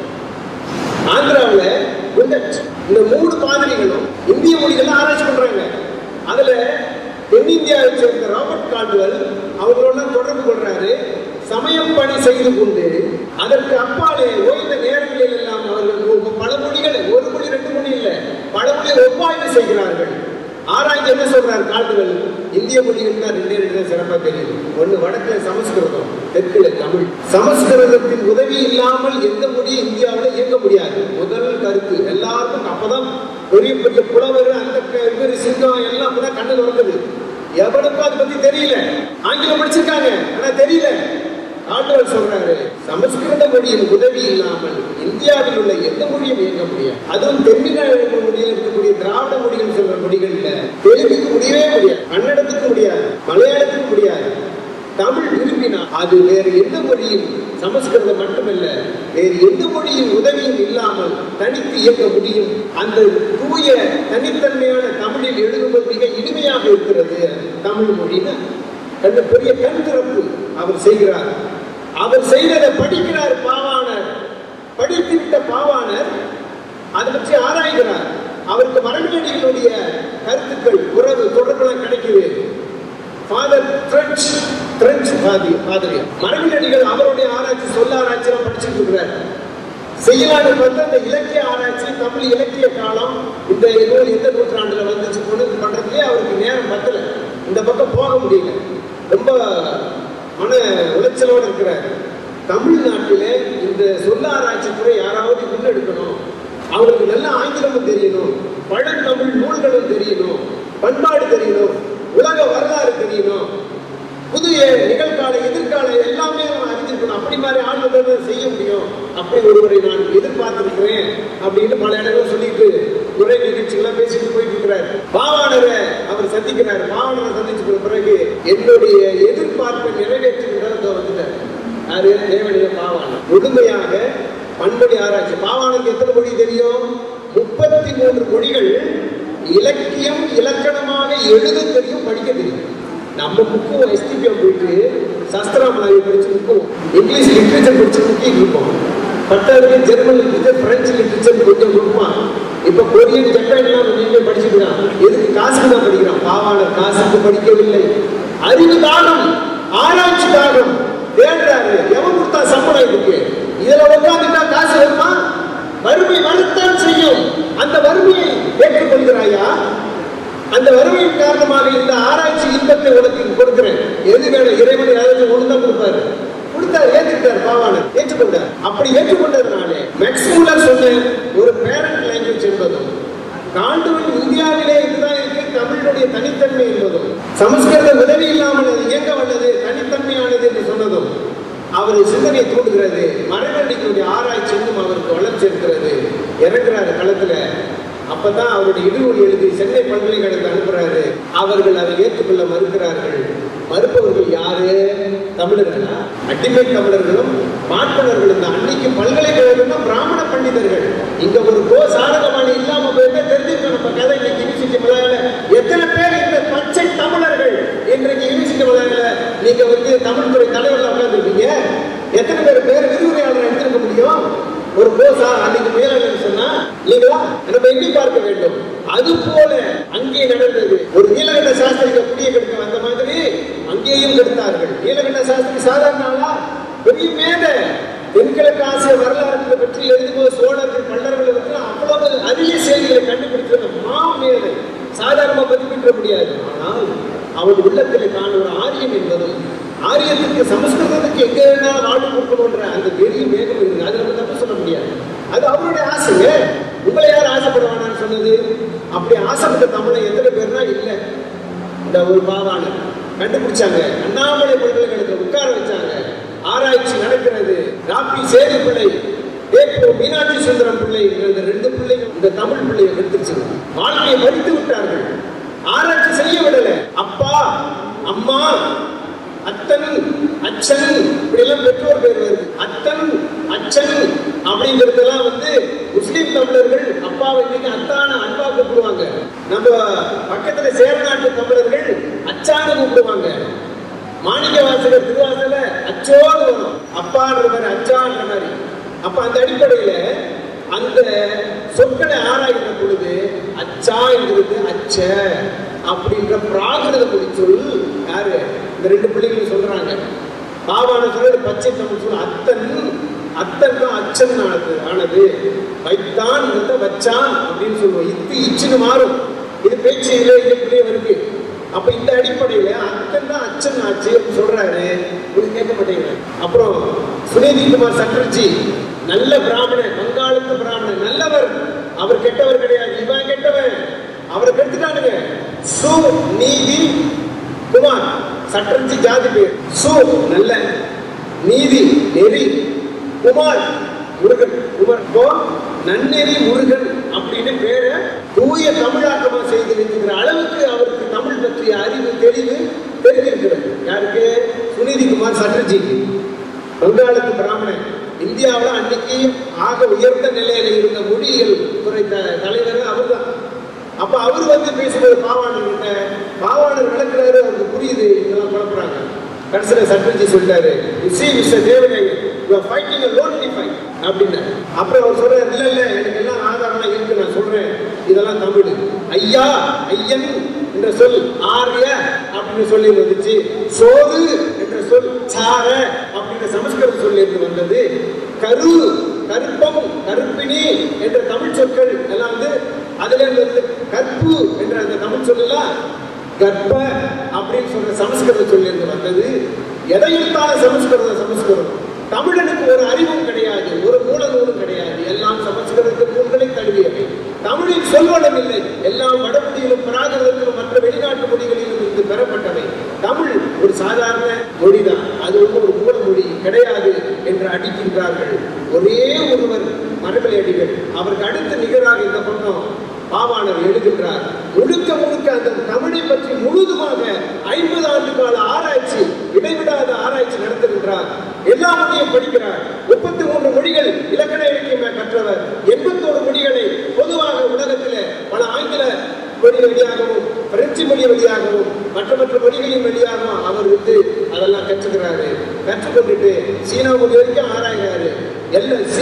ஆந்திராவில் குண்டட். இந்த 3 பாதிரிகளும் இந்திய மொழிகள் ஆராய்ச்சி பண்றாங்க. அதுல தென்னிந்தியாவை சேர்ந்த ராபர்ட் கால்டுவெல் அவர்களோட தொடர்பு கொள்றாரு. சமயம் பணி செய்து கொண்டு அதற்கு அப்பாலே ஓய்ந்த நேரங்களில் எல்லாம் அவர்கள் பல மொழிகள், ஒரு மொழி 2 மொழி இல்லை, பல மொழிகள் ஒப்பாய்வு செய்கிறார்கள். ஆராய்ச்சி என்ன சொல்றாரு கால்டுவெல்? இந்திய மொழிகள் தான் 2 சிறப்பாக தெரியுது. ஒண்ணு வடக்குல சமஸ்கிருதம், தெற்குல தமிழ். சமஸ்கிருதத்தின் உதவி இல்லாமல் எந்த மொழியும் இந்தியாவில் இயங்க முடியாது. முதல் கருத்து எல்லாருக்கும். அப்பதான் பெரிய பெரிய புலவர், அந்த சிங்கம் எல்லாம் அப்பதான் கண்ணு திறக்குது. எவனுக்கும் அதை பத்தி தெரியல. ஆங்கிலம் படிச்சிருக்காங்க ஆனா தெரியல. கால்டுவெல் சொல்றாரு, சமஸ்கிருத மொழியின் உதவி இல்லாமல் இந்தியாவில் உள்ள எந்த மொழியும் இயங்க முடியாது. அதுவும் தென்னிந்திய மொழியில் இருக்கக்கூடிய திராவிட மொழிகள் சொல்ற மொழிகள்ல தெலுங்குக்கு முடியவே முடியாது, கன்னடத்துக்கு முடியாது, மலையாளத்துக்கு முடியாது. தமிழ் விரும்பினா அது வேறு எந்த மொழியும், சமஸ்கிருதம் மட்டுமல்ல வேறு எந்த மொழியின் உதவியும் இல்லாமல் தனித்து இயங்க முடியும். அந்த தூய தனித்தன்மையான தமிழில் எழுதுவது மிக இனிமையாக இருக்கிறது தமிழ் மொழின்னு அந்த பெரிய கண் திறப்பு அவர் செய்கிறார். அவர் செய்ததை படிக்கிறார் பாவாணர். படித்துவிட்ட பாவாணர் அதை பற்றி ஆராய்கிறார். அவருக்கு மரபினடிகளுடைய கருத்துக்கள், உறவு, தொடர்புலாம் கிடைக்குது. ஃபாதர் பிரெஞ்சு பாதிரியார் மரபினடிகள் அவருடைய ஆராய்ச்சி, சொல்ல ஆராய்ச்சி எல்லாம் படிச்சுட்டு இருக்கிறார். செய்யலான்னு பார்த்தா அந்த இலக்கிய ஆராய்ச்சி, தமிழ் இலக்கிய காலம் இந்த எந்த நூற்றாண்டுல வந்துச்சு பண்றதுலேயே அவருக்கு நேரம் பத்தல. இந்த பக்கம் போக முடியல. ரொம்ப மன உளைச்சலோடு இருக்கிறார். தமிழ்நாட்டிலே இந்த சொல்ல ஆராய்ச்சி துறை யாராவது முன்னெடுக்கணும். அவருக்கு நல்ல ஆங்கிலமும் தெரியணும், பழந்தமிழ் நூல்களும் தெரியணும், பண்பாடு தெரியணும், உலக வரலாறு தெரியணும், புதிய நிகழ்கால எதிர்கால எல்லாமே அறிஞ்சிருக்கணும். அப்படி மாதிரி ஆளுநர் செய்ய முடியும். அப்படி ஒருவரை நான் எதிர்பார்த்திருக்கிறேன் அப்படின்னு பல இடங்கள் சொல்லிட்டு உரை நிகழ்ச்சிகள்லாம் பேசிட்டு போயிட்டு இருக்கிறார். பாவாணரை அவர் சந்திக்கிறார். பாவாணரை சந்திச்ச பிறகு என்னுடைய எதிர்பார்ப்பை நிறைவேற்றுகிறார் வந்துட்டார். யாரு? தேவனிய பாவாணர். முழுமையாக பண்படி ஆராய்ச்சி. பாவாணருக்கு எத்தனை மொழி தெரியும்? 33 மொழிகள். இலக்கியம் இலக்கணமாக எழுத தெரியும், படிக்க தெரியும். நம்ம புக்கு எஸ்டிபிஎம் போயிட்டு சாஸ்திராமலாவை படிச்சு முக்கும், இங்கிலீஷ் லிட்ரேச்சர் படிச்சு முக்கிட்டு இருப்போம். பத்தாவது ஜெர்மன் லிட்ரேச்சர், பிரெஞ்சு லிட்ரேச்சர் கொஞ்சம் கொடுப்பான். இப்ப கொரியன், ஜப்பான் எல்லாம் படிச்சுக்கிறான். எதுக்கு? காசுக்கு தான் படிக்கிறான். பாவாளர் காசுக்கு படிக்கவில்லை, அறிவு தாகம், ஆராய்ச்சி தாகம் தேடுறாரு. எவன் கொடுத்தா சம்பளம் இருக்கு? இதுல உட்காந்துட்டா காசு வருமா? வறுமை வரத்தான் செய்யும். அந்த வறுமையை ஏற்றுக்கொள்கிறாயா? அந்த வறுமையின் காரணமாக இந்த ஆராய்ச்சி இன்பத்தை உனக்கு கொடுக்கிறேன். எது வேணும்? இறைவனை யாராவது ஒண்ணுதான் கொடுப்பாரு. கொடுத்தாரு, ஏற்றுக்கிட்டார். பாவாளர் ஏற்றுக்கொண்டார். அப்படி ஏற்றுக்கொண்டதுனாலே மேக்ஸ் மூலர் சொன்ன ஒரு பேரண்ட் லாங்குவேஜ் என்பதும், காண்டூரில் இந்தியாவிலே இதுதான் இருக்கு தமிழுடைய தனித்தன்மை என்பதும், சமஸ்கிருத உதவி இல்லாமல் அது இயங்க வல்லது, தனித்தன்மையானது என்று சொன்னதும் அவரை சிந்தனை தூண்டுகிறது. மரபடிகளுடைய ஆராய்ச்சி இன்னும் அவருக்கு வளர்ச்சி இருக்கிறது. இறங்குறாரு களத்துல. அப்பதான் அவருடைய இடுநூல் எழுதி சென்னை பல்கலைக்கழகத்தை அனுப்புறாரு. அவர்கள் அதை ஏற்றுக்கொள்ள மறுக்கிறார்கள். மறுப்பவர்கள் யாரு? தமிழர்களா? அடிமை தமிழர்களும் பார்ப்பனர்களும் தான். அன்னைக்கு பல்கலைக்கழகம் தான் பிராமண பண்டிதர்கள். இங்க ஒரு சாதகமான இல்லாம போயிருந்தா தெரிஞ்சிருக்க நம்ம கதை. இன்னைக்கு யூனிவர்சிட்டி மலையாள எத்தனை பேர் இந்த பச்சை தமிழர்கள் இன்றைக்கு யூனிவர்சிட்டி மலையாள நீங்க தமிழ் துறை தலைவர்கள் உட்கார்ந்துருக்கீங்க. எத்தனை பேர் விரிவுரையாளர் எடுத்திருக்க முடியும்? ஒரு கோசா அன்னைக்கு மேலாளர் சொன்னா இல்லைங்களா? நம்ம எண்ணி பார்க்க வேண்டும். அது போல அங்கே நடந்தது. ஒரு நீலகண்ட சாஸ்திரிக்கு புதிய கெடுக்க வந்த மாதிரி அங்கேயும் கெடுத்தார்கள். நீலகண்ட சாஸ்திரி சாதாரண ஆளா? பெரிய மேத. தென்கிழக்கு ஆசிய வரலாற்றை பற்றி எழுதும்போது சோழர்கள், பல்லர்கள் அவ்வளவு அரிய செய்திகளை கண்டுபிடிச்சது மாமேதை. சாதாரணமா பதிப்பிக்க முடியாது. ஆனால் அவன் உள்ளத்தில் காண ஒரு ஆரியம் என்பதும், ஆரியத்துக்கு சமஸ்கிருதத்துக்கு எங்க வேணாலும் வாழ்வு கொடுக்கணும்ன்ற அந்த பெரிய வேகம் இருக்கு. அது நம்ம தப்பு சொல்ல முடியாது. அது அவருடைய ஆசைங்க. உங்களை யார் ஆசைப்படுவானான்னு சொன்னது? அப்படி ஆசைப்பட்ட தமிழை எத்தனை பேர்னா இல்லை. இந்த ஒரு பாவாளர் கண்டுபிடிச்சாங்க. அண்ணாமலை பல்கலைக்கழகத்தில் உட்கார வச்சாங்க. ஆராய்ச்சி நடக்கிறது. ராப்பி சேது பிள்ளை, மீனாட்சி சுந்தரம் பிள்ளை, இந்த ரெண்டு பிள்ளைகள் இந்த தமிழ் பிள்ளையை எடுத்துச்சு. வாழ்க்கையை மறித்து விட்டார்கள். ஆராய்ச்சி செய்ய விடல. அப்பா, அம்மா, அத்தன், அச்சன், இப்படி எல்லாம் பெற்றோர் பேர் வருது. அத்தன், அச்சன் அப்படிங்கிறதெல்லாம் முஸ்லீம் தமிழர்கள் அப்பாவை இன்னைக்கு அத்தான அன்பா கூப்பிடுவாங்க. நம்ம பக்கத்துல சேரநாட்டு தமிழர்கள் அச்சான்னு கூப்பிடுவாங்க. மாணிக்க வாசகர் திருவாசல அச்சோடு வரும். அப்பான்ற மாதிரி, அச்சான்ற மாதிரி. அப்ப அந்த அடிப்படையில அந்த சொற்களை ஆராய்கிற பொழுது அச்சா என்கிறது அச்ச அப்படின்ற பிராகிருத மொழி சொல் யாரு? இந்த ரெண்டு பிள்ளைகளும் சொல்றாங்க. பாவான சொல்றது பச்சை தமிழ் சொல். அத்தன், அத்தன் தான் அச்சன் ஆனது. வைத்தான் வச்சான் அப்படின்னு சொல்லுவோம். இத்து இச்சுன்னு மாறும். இது பேச்சிலே இப்படியே வருது. அப்ப இந்த அடிப்படையில அத்தன் தான் அச்சன் ஆச்சு சொல்றாரு. கேட்க மாட்டேங்க. அப்புறம் சுனிதி குமார் சட்டர்ஜி நல்ல பிராமணன், வங்காளத்து பிராமணன், நல்லவர். அவர் கெட்டவர் கிடையாது. இவன் கெட்டவன். அவரை கெடுத்துட்டானுங்க. சு நீதி குமார் சட்டர்ஜி ஜாதி பேர். சு நல்ல, நீதி நெறி, குமார் முருகன். குமார் நன்னெறி முருகன் அப்படின்னு பேரை தூய தமிழாக்கமா செய்து வைக்கிற அளவுக்கு அவருக்கு தமிழ் பற்றிய அறிவு, தெளிவு தெரிஞ்சிருக்கிறது. யாருக்கு? சுனிதி குமார் சட்டர்ஜி. வங்காளத்து பிராமணன். இந்தியாவில் அன்னைக்கு ஆக உயர்ந்த நிலையில இருந்த மொழியியல் துறை தலைவர் அவர் தான். அப்ப அவர் பேசும்போது பாவாணர் விளக்குறாரு. அவருக்கு புரியுது. இதெல்லாம் குழப்பறாங்க. கடைசியில சட்டர்ஜி சொல்லிட்டாரு, அப்படின்னு. அப்புறம் அவர் சொல்றாரு, இல்ல இல்ல எனக்கு எல்லாம் ஆதாரம் இருக்கு, நான் சொல்றேன், இதெல்லாம் தமிழ். ஐயா, ஐயன் என்ற சொல் ஆரிய அப்படின்னு சொல்லி வந்துச்சு. சோறு என்ற சொல் சார அப்படின்ற சமஸ்கிருத சொல்லி இருந்து வந்தது. கரு, கருப்பம், கருப்பினி என்ற தமிழ் சொற்கள் எல்லாம் அதுல இருந்து கற்பு என்ற அந்த தமிழ் சொல்லலாம் கர்ப்ப அப்படின்னு சொல்ற சமஸ்கிருத சொல்லி இருந்து வந்தது. எதையுத்தான சமஸ்கிருதம். தமிழனுக்கு ஒரு அறிவும் கிடையாது, ஒரு மூல நூலும் கிடையாது. எல்லாம் சமஸ்கிருத நூல்களை தழுவியவை. தமிழில் சொல்வனம் இல்லை. எல்லாம் வடமொழியிலும் பிராகிருதத்திலும் மற்ற வெளிநாட்டு மொழிகளிலும் இருந்து பெறப்பட்டவை. தமிழ் ஒரு சாதாரண மொழிதான். அது ஒரு மூல மொழி கிடையாது என்று அடிக்கின்றார்கள். ஒரே ஒருவர் மரபலை அடிகள். அவருக்கு அடுத்த நிகராக இந்த பக்கம் பாவாணர் எழுதுகின்றார். முழுக்க அந்த தமிழை பற்றி முழுதுமாக 50 ஆண்டு கால ஆராய்ச்சி, இடைவிடாத ஆராய்ச்சி நடத்துகின்றார். எல்லா மொழியும் படிக்கிறார். 33 மொழிகள் இலக்கண இலக்கியம் கற்றவர். 81 மொழிகளை பொதுவாக உலகத்தில் பல ஆங்கில மொழி வழியாகவும், பிரெஞ்சு மொழி வழியாகவும், மற்ற மொழிகளின் வழியாகவும் அவர் அதெல்லாம் கற்றுக்கிறாரு.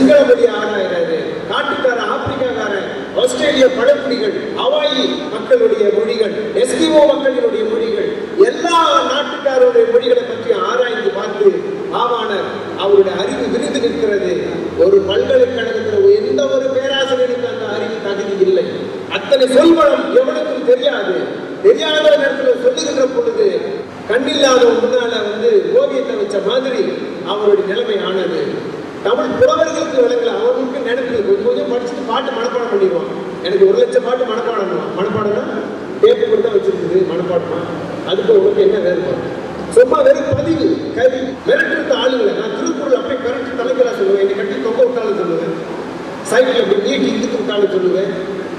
சிங்கள மொழி ஆராயிறாரு, காட்டுக்கார ஆப்பிரிக்காக்காரன், ஆஸ்திரேலிய பழங்குடிகள், ஹவாயி மக்களுடைய மொழிகள், எஸ்கிமோ மக்களினுடைய மொழிகள், எல்லா நாட்டுக்காரருடைய மொழிகளை பற்றி ஆராய்ந்து பார்த்து பாவாணர் அவருடைய அறிவு விரிந்து நிற்கிறது. ஒரு பல்கலைக்கழகத்தில் எந்த ஒரு பேராசிரியருக்கு அந்த அறிவு தகுதி இல்லை. அத்தனை சொல்வளம் எவனுக்கும் தெரியாது. தெரியாத நேரத்தில் சொல்லுகின்ற பொழுது கண்ணில்லாத முன்னால ஓவியத்தை வச்ச மாதிரி அவருடைய நிலைமை ஆனது. தமிழ் புலவர்களுக்கு விளங்கல. அவனுக்கு நினைப்பு கொஞ்சம் கொஞ்சம் படிச்சுட்டு பாட்டு மனப்பாடம் பண்ணிடுவான். எனக்கு 1 லட்சம் பாட்டு மனப்பாடம்னா டேப்பு கொடுத்தா வச்சிருக்குது மனப்பாடமா. அதுக்கு உங்களுக்கு என்ன வேறுபாடு? சும்மா வெறும் பதிவு கல்வி மிரட்டு ஆளுங்க. நான் திருக்குறள் அப்படியே கரெக்ட் தலைக்கிறா சொல்லுவேன், என்னை கட்டி தொங்க விட்டாலும் சொல்லுவேன், சைக்கிள் அப்படி நீட்டி இழுத்து விட்டாலும் சொல்லுவேன்.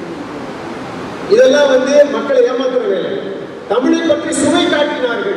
இதெல்லாம் மக்களை ஏமாத்துற வேலை. தமிழை பற்றி சுவை காட்டினார்கள்,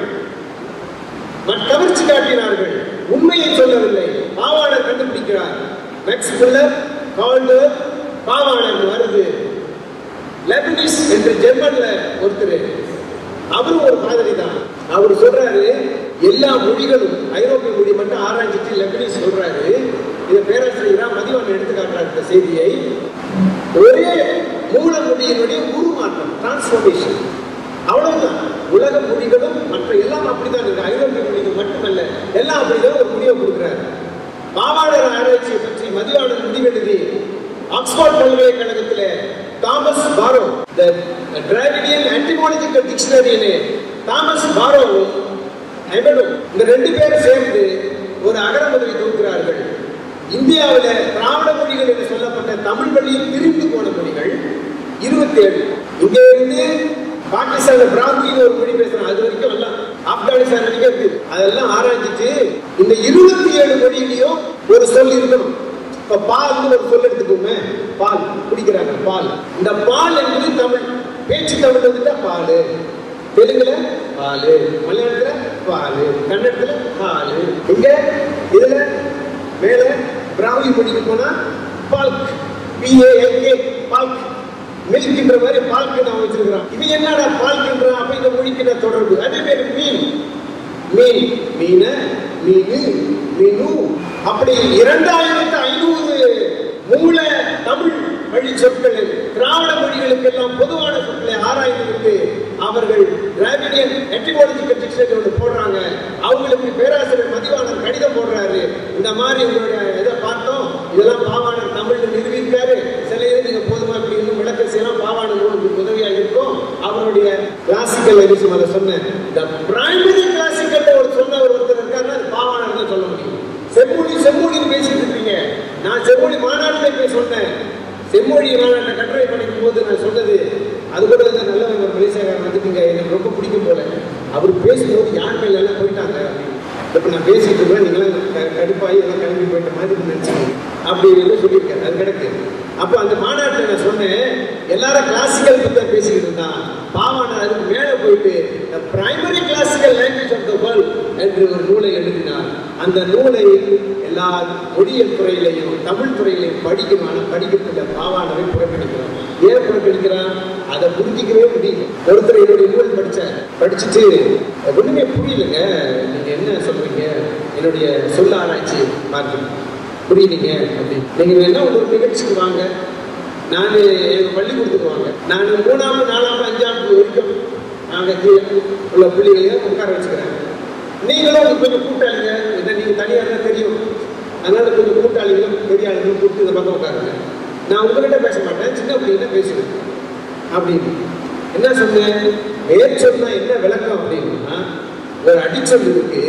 கவர்ச்சி காட்டினார்கள், உண்மையை சொல்லவில்லை. பாவாணர் கண்டுபிடிக்கிறார். மேக்ஸ் முல்லர், கால்டர், பாவாணர் வருது. லெபனிஸ் என்று ஜெர்மன்ல ஒருத்தர், அவரும் ஒரு மாதிரி தான். அவர் சொல்றாரு எல்லா மொழிகளும் ஐரோப்பிய மொழி மட்டும் ஆராய்ச்சிட்டு லெபனிஸ் சொல்றாரு. இதை பேராசிரியரா மதிவான எடுத்து காட்டுறாரு. இந்த செய்தியை ஒரே மூல மொழியினுடைய உருமாற்றம், டிரான்ஸ்ஃபர்மேஷன், அவ்வளவுதான். உலக மொழிகளும் மற்ற எல்லாம் அப்படிதான் இருக்கு. ஐரோப்பிய மொழிகள் மட்டுமல்ல, எல்லாம் அப்படிதான் ஒரு முடிவை கொடுக்கிறார். பாவாணர் ஆராய்ச்சியை பற்றி மதிவாணர் முடிவெழுதி ஆக்ஸ்போர்ட் பல்கலைக்கழகத்தில் தாமஸ் பாரோ டிராவிடியன் ஆன்டிமாலஜிக்கல் டிக்ஷனரின்னு தாமஸ் பாரோவும் இந்த 2 பேரும் சேர்ந்து ஒரு அகரமுதலை தொகுக்கிறார்கள். இந்தியாவில் திராவிட மொழிகள் என்று சொல்லப்பட்ட தமிழ் வழியில் பிரிந்து போன மொழிகள் 27. இங்க இருந்து பாகிஸ்தான் பிராந்தின்னு ஒரு மொழி பேசுறாங்க, அது வரைக்கும் எல்லாம் ஆப்கானிஸ்தான் வரைக்கும் இருக்கு. அதெல்லாம் ஆராய்ச்சிட்டு இந்த 27 மொழியிலையும் ஒரு சொல் இருக்கணும். இப்ப பால் ஒரு சொல் எடுத்துக்கோங்க, பால் குடிக்கிறாங்க, பால். இந்த பால் என்பது தமிழ், பேச்சு தமிழ் வந்துட்டா பால், தெலுங்குல பால், மலையாளத்துல பால், கன்னடத்துல பால். இங்க இதுல மேல பிராமி மொழிக்கு போனா பால்க், PALK, பால்க், மில்க்ன்ற மாதிரி பால்க்கு நான் வச்சிருக்கிறோம். இது என்னடா பால்க்ன்ற? அப்ப இந்த மொழிக்கு தொடர்பு. அதே பேரு மீன், மீன், மீன, மீனு, மீனு. அப்படி 2500 மூல தமிழ் வழி சொற்கள் திராவிட மொழிகளுக்கு எல்லாம் பொதுவான சொற்களை ஆராய்ந்து அவர்கள் டிராவிடியன் எட்டிமாலஜிக்கல் டிக்ஷனரி போடுறாங்க. அவங்களுக்கு பேராசிரியர் மதிவாணர் கடிதம் போடுறாரு. இந்த மாதிரி உங்களுடைய இதை பார்த்தோம், இதெல்லாம் பாவாணர் தமிழ்ல நிறுவியிருக்காரு, சில இது நீங்க போதுமா இப்படி இன்னும் விளக்க செய்யலாம், பாவாணர் உங்களுக்கு உதவியாக இருக்கும். அவருடைய கிளாசிக்கல் எடிஷன் அதை சொன்னேன். இந்த பிரைமரி கிளாசிக்கல் ஒரு சொன்ன ஒருத்தர் இருக்காருன்னா அது பாவாணர் தான் சொல்ல முடியும். செம்மொழி செம்மொழின்னு பேசிட்டு இருக்கீங்க. நான் செம்மொழி மாநாட்டிலே போய் சொன்னேன். செம்மொழி மாநாட்டை கட்டுரை படிக்கும் போது நான் சொன்னது, அது கூட நல்ல ஒரு மலேசியாக்காரன் வந்துட்டீங்க, எனக்கு ரொம்ப பிடிக்கும் போல. அவர் பேசும்போது யார் மேல எல்லாம் போயிட்டாங்க அப்படின்னு. இப்ப நான் பேசிட்டு இருக்கேன், நீங்களாம் கடுப்பாகி எல்லாம் கிளம்பி போயிட்ட மாதிரி நினைச்சீங்க அப்படின்னு சொல்லியிருக்காரு. அது கிடக்கு. அப்போ அந்த மாநாட்டில் நான் சொன்னேன், எல்லாரும் கிளாசிக்கல் பத்தி தான் பேசிக்கிட்டு இருந்தான். பாவாணர் அதுக்கு மேல போயிட்டு primary classical language of the world என்று ஒரு நூலை எழுதினார். அந்த நூலை எல்லா மொழியியல் துறையிலையும் தமிழ் துறையிலையும் படிக்கணும். ஆனால் படிக்கக்கூடிய பாவாணரை புறக்கணிக்கிறான். ஏன் புறக்கணிக்கிறான்? அதை புரிஞ்சிக்கவே முடியல. ஒருத்தர் என்னுடைய நூல் படிச்சுட்டு ஒண்ணுமே புரியலங்க, நீங்க என்ன சொல்றீங்க, என்னுடைய சொல்ல ஆராய்ச்சி பார்க்கணும் புரியுதுங்க அப்படின்னு. நீங்க வேணா ஒரு நிகழ்ச்சிக்கு வாங்க, நான் எனக்கு பள்ளிக்கூடத்துக்கு வாங்க, நான் 3ஆம் 4ஆம் 5ஆம் வரைக்கும் நாங்கள் கீழே உள்ள பிள்ளைகளையும் உட்கார வச்சுக்கிறேன். நீங்களும் கொஞ்சம் கூட்டாளிங்க, இதை நீங்க தனியாக தான் தெரியும், அதனால கொஞ்சம் கூட்டாளிகளும் பெரிய ஆளுங்களும் கூப்பிட்டு இந்த பக்கம் உட்காருங்க. நான் உங்ககிட்ட பேச மாட்டேன், சின்ன பிள்ளைகிட்ட பேசுவேன் அப்படின்னு. என்ன சொன்னேன்? மேற்சொன்னா என்ன விளக்கம் அப்படின்னா, ஒரு அடிச்சொல் இருக்கு,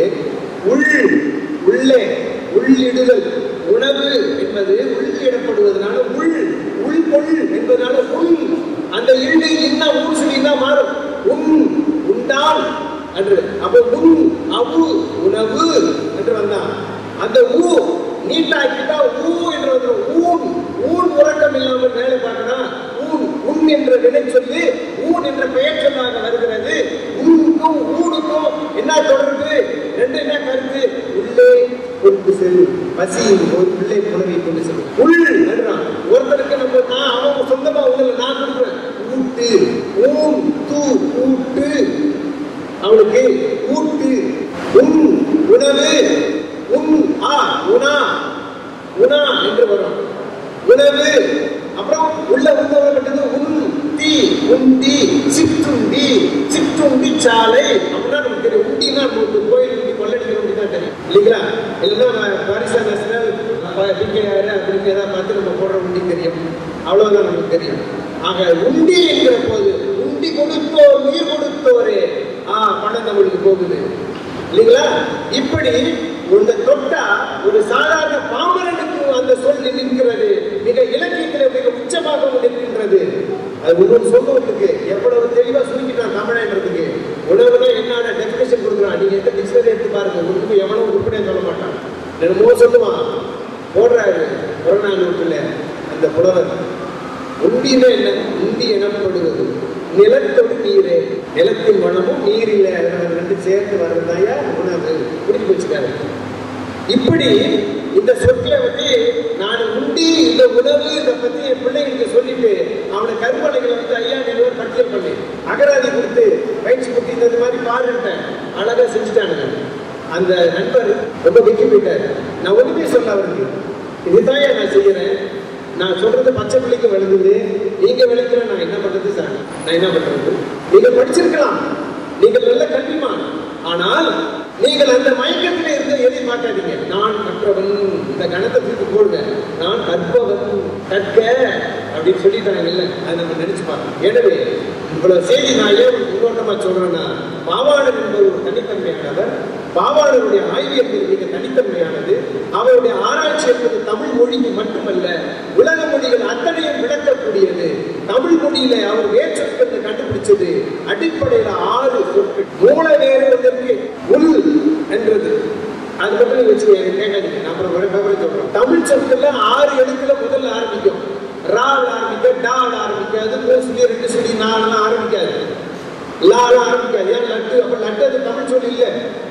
உள்ளே உள்ளிடுதல். உணவு என்பது உள்ளிடப்படுவதனால உள்பொள் என்பதனால உள். அந்த இழு இன்ன ஊர் சொல்லி தான் மாறும். உண்டால் என்று. அப்போ அவு உணவு என்று வந்தான். அந்த ஊ நீட்டாக்கிட்டா ஊ என்று வந்துடும். ஊன் உறக்கம் இல்லாமல் வேலை பார்க்கிறான். உன் என்ற வினை சொல்லி ஊன் என்ற பெயர் சொல்லாக வருகிறது. ஊனுக்கும் ஊனுக்கும் என்ன தொடர்பு? ரெண்டு என்ன கருத்து? உள்ளே கொண்டு செல்லும். பசியின் போது உள்ளே உணவை கொண்டு செல்லும். உள் என்றான். ஒருத்தருக்கு நம்ம அவன் சொந்தமா உள்ள நான் கொடுக்குறேன். ஊட்டு ஊன் தூ ஊட்டு, அவனுக்கு ஊட்டு. உணவு உணா உணா என்று வரும். வரும். உணவு, அப்புறம் உள்ள உண்டது உண்டி, உண்டி, சிற்றுண்டி, சிற்றுண்டி சாலை அப்படின்னா நமக்கு தெரியும். உண்டினா நமக்கு கோயில் உண்டி கொள்ளடிக்கிற உண்டி தான் தெரியும் இல்லைங்களா? இல்லைன்னா பாரிசா நேஷனல் பிகேஆர் அப்படின்னு ஏதாவது பார்த்து நம்ம போடுற உண்டி தெரியும், அவ்வளவுதான் நமக்கு தெரியும். ஆக உண்டி என்கிற போது உண்டி கொடுத்தோர் உயிர் கொடுத்தோரே பணம் நம்மளுக்கு போகுது இல்லைங்களா? இப்படி ஒன்று தொட்டா ஒரு சாதாரண பாமரனுக்கு அந்த சொல் நிற்கிறது, மிக இலக்கியத்தில் மிக உச்சமாக நிற்கின்றது. அது ஒவ்வொரு சொல்லுவதற்கு எவ்வளவு தெளிவா சுருக்கிட்டான் தமிழன்றதுக்கு. உணவுனா என்ன டெபினிஷன் கொடுக்குறான், நீங்க எந்த டிக்ஷனரி எடுத்து பாருங்க, உங்களுக்கு எவ்வளவு உருப்படியா சொல்ல மாட்டான். என்னமோ சொல்லுவான் போடுறாரு புறநானூற்றுல அந்த புலவர். உண்டினா என்ன? உண்டி எனப்படுவது நிலத்தோடு நீரே, நிலத்தின் மனமும் நீரில ரெண்டு சேர்த்து வர்றதாயா உணவு. புரிஞ்சு வச்சுக்காரு. இப்படி இந்த சொற்களை வந்து நான் உண்டி இந்த உணவு இதை பத்தி என் பிள்ளைங்களுக்கு சொல்லிட்டு அவனை கருப்பலைகளை வந்து ஐயா நீங்க பட்டியல் பண்ணி அகராதி கொடுத்து பயிற்சி கொடுத்து இந்த மாதிரி பாருட்டேன், அழகா செஞ்சுட்டானுங்க. அந்த நண்பர் ரொம்ப வெக்கி போயிட்டாரு. நான் ஒண்ணுமே சொல்ல அவருக்கு, இதுதான் நான் செய்யறேன், நான் சொல்றது பச்சை பிள்ளைக்கு விளங்குது, நீங்க விளக்குற நான் என்ன பண்றது சார்? நான் என்ன பண்றது? நீங்க படிச்சிருக்கலாம், நீங்கள் நல்ல கல்விமான், ஆனால் நீங்கள் அந்த மயக்கத்தில் இருந்து எதை பார்க்காதீங்க. நான் கற்றவன், இந்த கணத்தை தூக்கி போடுங்க, நான் கற்பவன், கற்க அப்படின்னு சொல்லிட்டாங்க இல்ல, அதை நம்ம நினைச்சு பார்க்கணும். எனவே இவ்வளவு செய்தி நான் ஏன் முன்னோட்டமா சொல்றேன்னா, பாவாணர் என்பது ஒரு தனித்தன்மையானவர். பாவாணருடைய ஆய்வு என்பது மிக தனித்தன்மையானது. அவருடைய ஆராய்ச்சி என்பது தமிழ் மொழிக்கு மட்டுமல்ல, உலக மொழிகள் அத்தனையும் விளக்கக்கூடியது. தமிழ் மொழியில அவர் வேற்றொற்கள் கண்டுபிடிச்சது அடிப்படையில 6 சொற்கள். மூல வேறுவதற்கு உள் என்றது அது மட்டும் வச்சு கேட்காதீங்க, நான் அப்புறம் சொல்றேன். தமிழ் சொற்கள்ல 6 எழுத்துல முதல்ல ஆரம்பிக்கும். ராவில் ஆரம்பிக்க, டாவில் ஆரம்பிக்காது, 3 சொல்லி 2 சொல்லி 4 ஆரம்பிக்காது, லால ஆரம்பிக்காது. ஏன் லட்டு? அப்ப லட்டு அது தமிழ் சொல் இல்ல.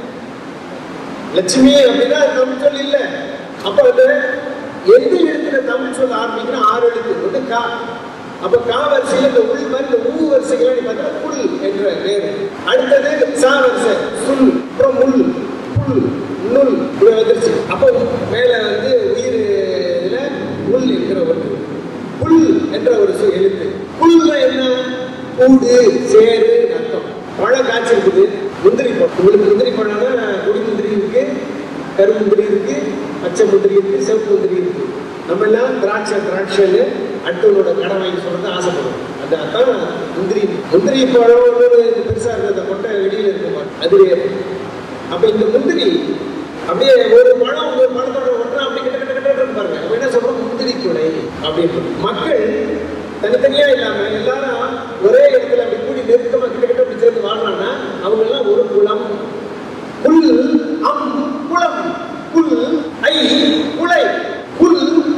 லட்சுமி அப்படின்னா தமிழ் சொல் இல்ல. அப்ப வந்து எந்த எழுத்துல தமிழ் சொல் ஆரம்பிக்கிற 6 எழுத்து வந்து கா. அப்ப கா வரிசையில இந்த உள் மாதிரி இந்த ஊ வரிசைகளை பார்த்தா புல் என்ற வேறு. அடுத்தது சா வரிசை, சுல், அப்புறம் முள், புல், நுல் வந்துருச்சு. அப்போ மேல வந்து உயிர் இதுல உள் என்கிற ஒன்று, புல் என்ற ஒரு எழுத்து. புல்ல என்ன? கூடு, சேரு, நத்தம். பழம் காய்ச்சி இருக்குது, முந்திரி பழம். உங்களுக்கு முந்திரி பழம்னா கொடி முந்திரி இருக்கு, கருமுந்திரி இருக்கு, பச்சை முந்திரி இருக்கு, சிவப்பு முந்திரி இருக்கு. நம்ம எல்லாம் திராட்சைன்னு அடுத்தவனோட கடன் வாங்கி சொல்றது ஆசைப்படுவோம். அதான் முந்திரி. முந்திரி பழம் பெருசா இருக்க அந்த கொட்டை வெளியில இருக்குமா, அது வேறு. அப்ப இந்த முந்திரி அப்படியே ஒரு பழம் ஒரு பழத்தோட ஒன்றா அப்படி கிட்ட பாருங்க. அப்ப என்ன சொல்றோம்? முந்திரி துணை அப்படின்னு. மக்கள் தனித்தனியா இல்லாம எல்லாரும் ஒரே இடத்துல அப்படி கூடி நெருக்கமா கிட்ட அப்படி சேர்ந்து வாழ்றாங்கன்னா அவங்க எல்லாம் ஒரு குளம். புல் அம் குளம், புல் ஐ குளை, புல்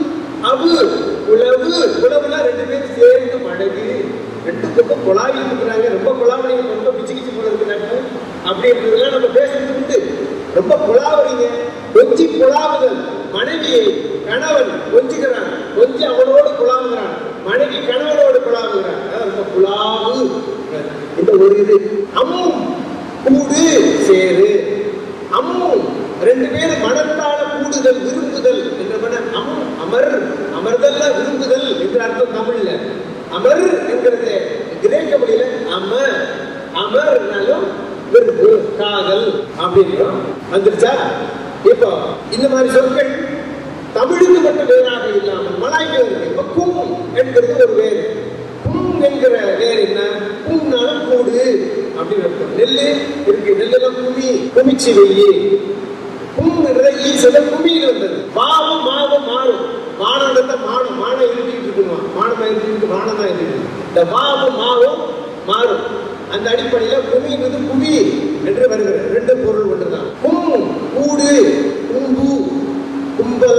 அவு உழவு. உழவுனா 2 பேரும் சேர்ந்து மடகு, 2 பக்கம் குழாவி இருக்கிறாங்க. ரொம்ப குழாவீங்க, ரொம்ப பிச்சு கிச்சு போல இருக்கிறாங்க அப்படின்றதுலாம் நம்ம பேசுறது உண்டு. ரொம்ப குழாவீங்க, கொஞ்சி குழாவுதல். மனைவியை கணவன் கொஞ்சுகிறான், கொஞ்சி அவனோடு குழாவுகிறான், மனைவி கணவனோடு குழாவுகிறான். ரொம்ப குழாவு. இந்த ஒரு இது. அம்மும் கூடு சேரு. அம்மும் 2 பேரும் மனத்தால கூடுதல், விரும்புதல் என்ற அமர், அமர்தல்ல விரும்புதல் என்ற அர்த்தம் தமிழ்ல. அமர் என்கிறது கிரேக்க மொழியில அமர், அமர்னாலும் விரும்பு, காதல் அப்படின்னு வந்துருச்சா? இப்போ இந்த மாதிரி சொற்கள் தமிழுக்கு மட்டும் வேறாக இல்லாமல் மலாய்க்கு இருக்கு. இப்ப கும் என்கிறது ஒரு வேறு. கும் என்கிற வேறு என்ன? கும்னாலும் கூடு அப்படின்னு அர்த்தம். நெல்லு இருக்கு, நெல்லெல்லாம் குமி, குமிச்சு வெயி. கும்ங்கிறத ஈசல குமின்னு வந்தது. மாவும் மாவும் மாறும். மானத்தை மானம், மானம் இருந்துகிட்டு இருக்குமா, மானமா இருக்கு, மானம் தான் இருக்கு. இந்த மாவும் மாவும் மாறும். அந்த அடிப்படையில குமிங்கிறது குமி என்று வருகிறது. 2 பொருள் ஒன்றுதான். கும் கூடு, கும்பு, கும்பல்.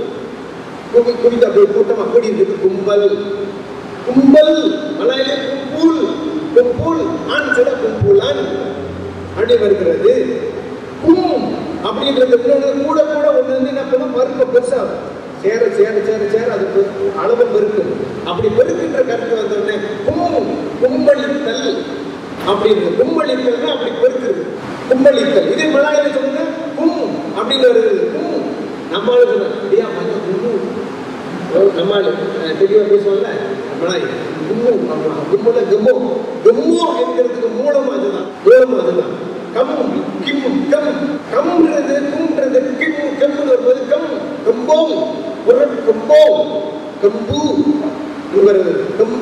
குமி குமித்த அப்படியே கூட்டமா கூடி இருக்குது கும்பல். கும்பல் மலையிலே கும்பூல், கும்பூல் ஆண் சில கும்பூலான் அப்படி வருகிறது. கும் அப்படின்றது கூட கூட ஒண்ணு வந்து என்ன பண்ணும்? மறுக்க பெருசா சேர சேர சேர சேர அது அளவு பெருக்கும். அப்படி பெருக்கின்ற கருத்து வந்தோடனே கும்பளித்தல் அப்படின்னு. கும்பளித்தல் அப்படி பெருக்குது, கும்பளித்தல். இதே மலையில சொல்லுங்க கும் அப்படின்னு வருது. கும் நம்மளால சொன்னா நம்மால் தெளிவாக பேசுவாங்க. கம்மோ என்கிறதுக்கு மூலம் அதுதான். கம்மும் கிம்மும் கம்ன்றது கும்ன்றது கிம்மு கம்முன்னு வரும்போது கம்போம் கம்போம் கம்பு வருது.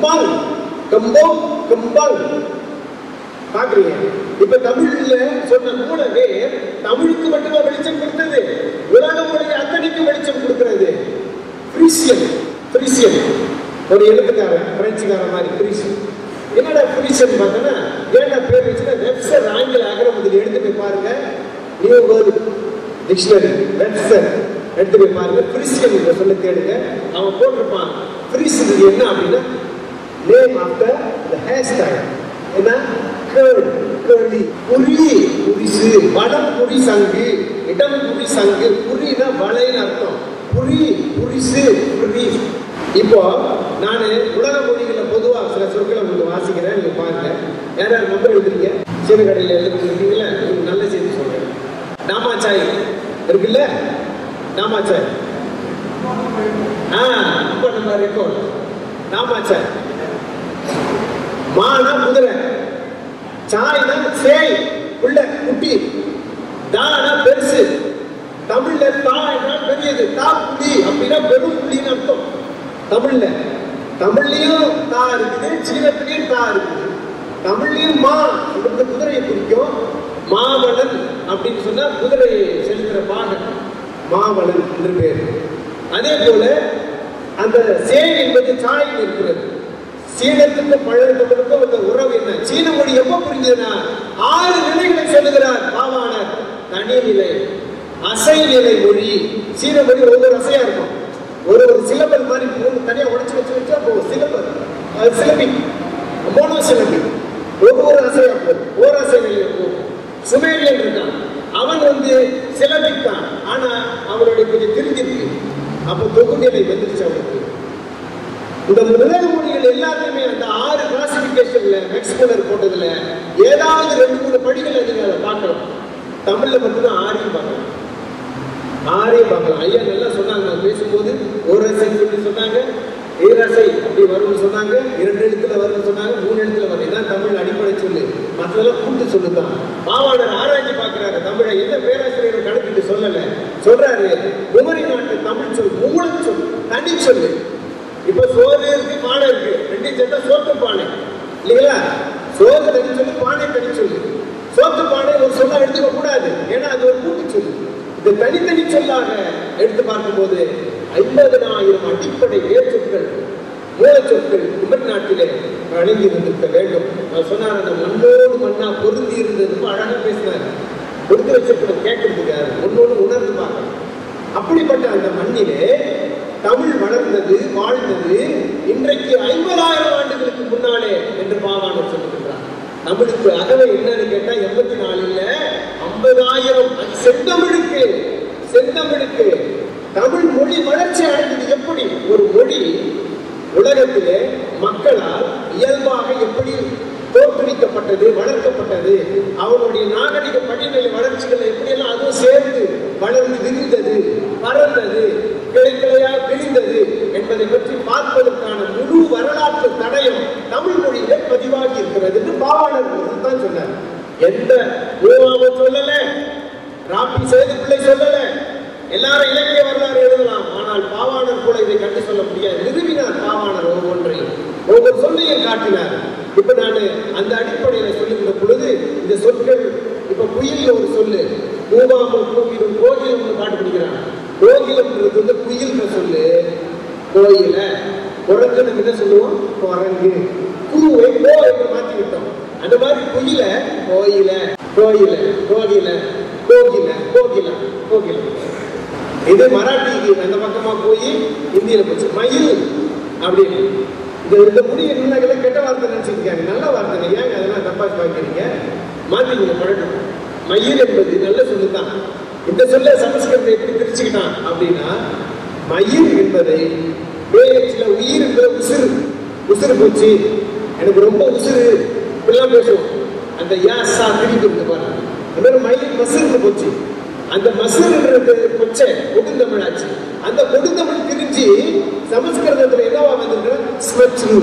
கம்பாங் பாக்குறீங்க. இப்ப தமிழ்ல சொன்ன மூலவே தமிழுக்கு மட்டுமா வெளிச்சம் கொடுத்தது? உலக மொழி அத்தனைக்கு வெளிச்சம் கொடுக்கிறது. ஃப்ரீசியன் ஒரு எழுத்துக்காரன், பிரெஞ்சுக்காரன் மாதிரி ஃப்ரீசியன். என்னடா ஃப்ரீசியன் பார்த்தோன்னா ஏன்னா பேர் வச்சுன்னா வெப்சர் ஆங்கில அகரமுதல் எடுத்து போய் பாருங்க. நியூ வேர்ல்ட் டிக்ஷனரி வெப்சர் எடுத்து போய் பாருங்க. ஃப்ரீசியன் சொல்ல தேடுங்க. அவன் போட்டிருப்பான் ஃப்ரீஸ் என்ன அப்படின்னா name after the hair style. என்ன கேர்லி புரிசு வடம் புரி சங்கு இடம் புரி சங்கு புரினா வளைன்னு அர்த்தம். புரிசு புரி. இப்போ நான் உலக மொழிகளை பொதுவாக சில சொற்களை உங்களுக்கு வாசிக்கிறேன். நீங்க பாருங்க. யாராவது நம்பர் எழுதுறீங்க? சிறு கடையில் எழுதுறீங்களா? நல்ல செய்தி சொல்றேன். நாமாச்சாய் இருக்குல்ல? நாமாச்சாய் ரொம்ப நம்ம ரெக்கார்ட். நாமாச்சாய் மானா குதிரை, சாய்னா சேய் உள்ள குட்டி, தானா பெருசு. தமிழ்ல தா என்றால் பெரியது. தா புலி அப்படின்னா பெரும் புலின்னு அர்த்தம். தமிழ்லயும் தா இருக்குது, சீனத்திலையும் தா இருக்குது. தமிழ்லயும் மா அப்படின்ற குதிரையை குறிக்கும். மாவளன் அப்படின்னு சொன்னா குதிரையை செலுத்துற பாகன் மாவளன் என்று பேர். அதே போல அந்த சேய் என்பது சாய் இருக்கிறது. சீனத்துக்கும் பழக்கத்துக்கும் அந்த உறவு என்ன? சீன மொழி எப்ப புரிஞ்சதுன்னா 6 நிலைகளை சொல்லுகிறார் பாவாணர். தனி நிலை, அசை நிலை மொழி. சீன மொழி ஒவ்வொரு அசையா இருக்கும். ஒரு சிலபல் மாதிரி தனியா உடைச்சு வச்சா போகும். சிலபல் சிலபி மோனோ சிலபி ஒவ்வொரு அசையா போகும். ஓர் அசை நிலையில போகும். சுமேரியன் இருக்கான், அவன் சிலபித்தான். ஆனா அவனுடைய கொஞ்சம் திருந்திருக்கு. அப்ப தொகுநிலை வந்துருச்சு அவனுக்கு. இந்த உலக மொழிகள் எல்லாத்தையுமே அந்த 6 கிளாசிபிகேஷன்ல மேக்ஸ்போலர் போட்டதுல ஏதாவது 2-3 படிகளை நீங்க அதை பார்க்கலாம். தமிழ்ல மட்டும்தான் 6 பார்க்கலாம். 6 பார்க்கலாம். ஐயா நல்லா சொன்னாங்க பேசும்போது. ஒரு அசை சொன்னாங்க, ஈரசை அப்படி வரும்னு சொன்னாங்க, 2 எழுத்துல வரும்னு சொன்னாங்க, 3 எழுத்துல வரும். இதான் தமிழ் அடிப்படை சொல்லு. மற்றதெல்லாம் கூட்டு சொல்லுதான். பாவாணர் ஆராய்ச்சி பார்க்கிறாரு. தமிழை எந்த பேராசிரியர் கணக்கிட்டு சொல்லல. சொல்றாரு குமரி நாட்டு தமிழ் சொல் மூலம் சொல், தனி சொல்லு. இப்ப சோறு இருக்கு, பானை இருக்கு. 2 சேர்த்தா சோத்து பானை இல்லைங்களா? சோறு தனி சொல்லு, பானை தனி சொல்லு. சோத்து பானை ஒரு சொல்ல எடுத்துக்க கூடாது. ஏன்னா அது ஒரு கூட்டு சொல்லு. இந்த தனித்தனி சொல்லாக எடுத்து பார்க்கும் போது 50,000 அடிப்படை வேர்ச்சொற்கள் மூலச்சொற்கள் குமரி நாட்டிலே அடங்கி இருந்திருக்க வேண்டும். நான் சொன்னார் அந்த மண்ணோடு மண்ணா பொருந்தி இருந்தது. அழகா பேசினார். கொடுத்து வச்சிருக்கிற கேட்கறதுக்காரு ஒன்னொன்று உணர்ந்து பார்க்கணும். அப்படிப்பட்ட அந்த மண்ணிலே தமிழ் வளர்ந்தது, வாழ்ந்தது இன்றைக்கு 50,000 ஆண்டுகளுக்கு முன்னாலே என்று பாவாணர் சொல்லுகின்றார். தமிழுக்கு அகவை என்னன்னு கேட்டா 84 இல்ல 50,000. செந்தமிழுக்கு தமிழ் மொழி வளர்ச்சி அடைந்தது. எப்படி ஒரு மொழி உலகத்திலே மக்களால் இயல்பாக எப்படி தோற்றுவிக்கப்பட்டது, வளர்க்கப்பட்டது, அவனுடைய நாகரிக படிநிலை வளர்ச்சிகள் எப்படியெல்லாம் அதுவும் சேர்ந்து வளர்ந்து விரிந்தது, பறந்தது, கிளைக்கிளையாக பிரிந்தது என்பதை பற்றி பார்ப்பதற்கான முழு வரலாற்று தடயம் தமிழ் மொழியிலே பதிவாகி இருக்கிறது என்று பாவாணர் தான் சொன்னார். எந்த ஊவாவும் சொல்லல, ராப்பி செய்தி பிள்ளை சொல்லல. எல்லாரும் இலக்கிய வரலாறு எழுதலாம். ஆனால் பாவாணர் கூட இதை கண்டு சொல்ல முடியாது. நிறுவினார் பாவாணர் ஒவ்வொரு சொல்லையும் காட்டினார். இப்ப நான் அந்த அடிப்படையில சொல்லுகிற பொழுது இந்த சொற்கள் இப்ப குயில் ஒரு சொல்லு, பூவாமல் கூப்பிடும் கோகிலம் பாட்டு பிடிக்கிறாங்க. கோகிலம்ன்றது குயில் சொல்லு. கோயில குரங்கு நம்ம என்ன சொல்லுவோம்? குரங்கு. கூவை கோ என்று மாற்றி விட்டோம். அந்த மாதிரி குயில கோயில கோயில கோகில கோகில கோகில கோகில. இது மராட்டிக்கு அந்த பக்கமா போய் இந்தியில போச்சு. மயில் அப்படின்னு இந்த முடிய நின்னாங்களே கெட்ட வார்த்தை நினைச்சிருக்காங்க. நல்ல வார்த்தை ஏங்க அதெல்லாம் தப்பா பார்க்கிறீங்க? மாத்திக்கணும் பழக்கம். மயில் என்பது நல்ல சொல்லுதான். இந்த சொல்ல சமஸ்கிருதத்தை எப்படி பிரிச்சுக்கிட்டான் அப்படின்னா மயில் என்பதை சில உயிர் இருக்கிற உசுறு போச்சு, எனக்கு ரொம்ப உசுறு இப்படிலாம் பேசுவோம். அந்த யாசா திருப்பி இருக்கு பாருங்க. அந்த மயில் மசுறு போச்சு. அந்த மசூர்ன்றது கொச்சை கொடுந்தமிழாச்சு. அந்த கொடுந்தமிழ் திரிஞ்சு சமஸ்கிருதத்துல என்னவா வந்திருக்கிற ஸ்மச்ரு,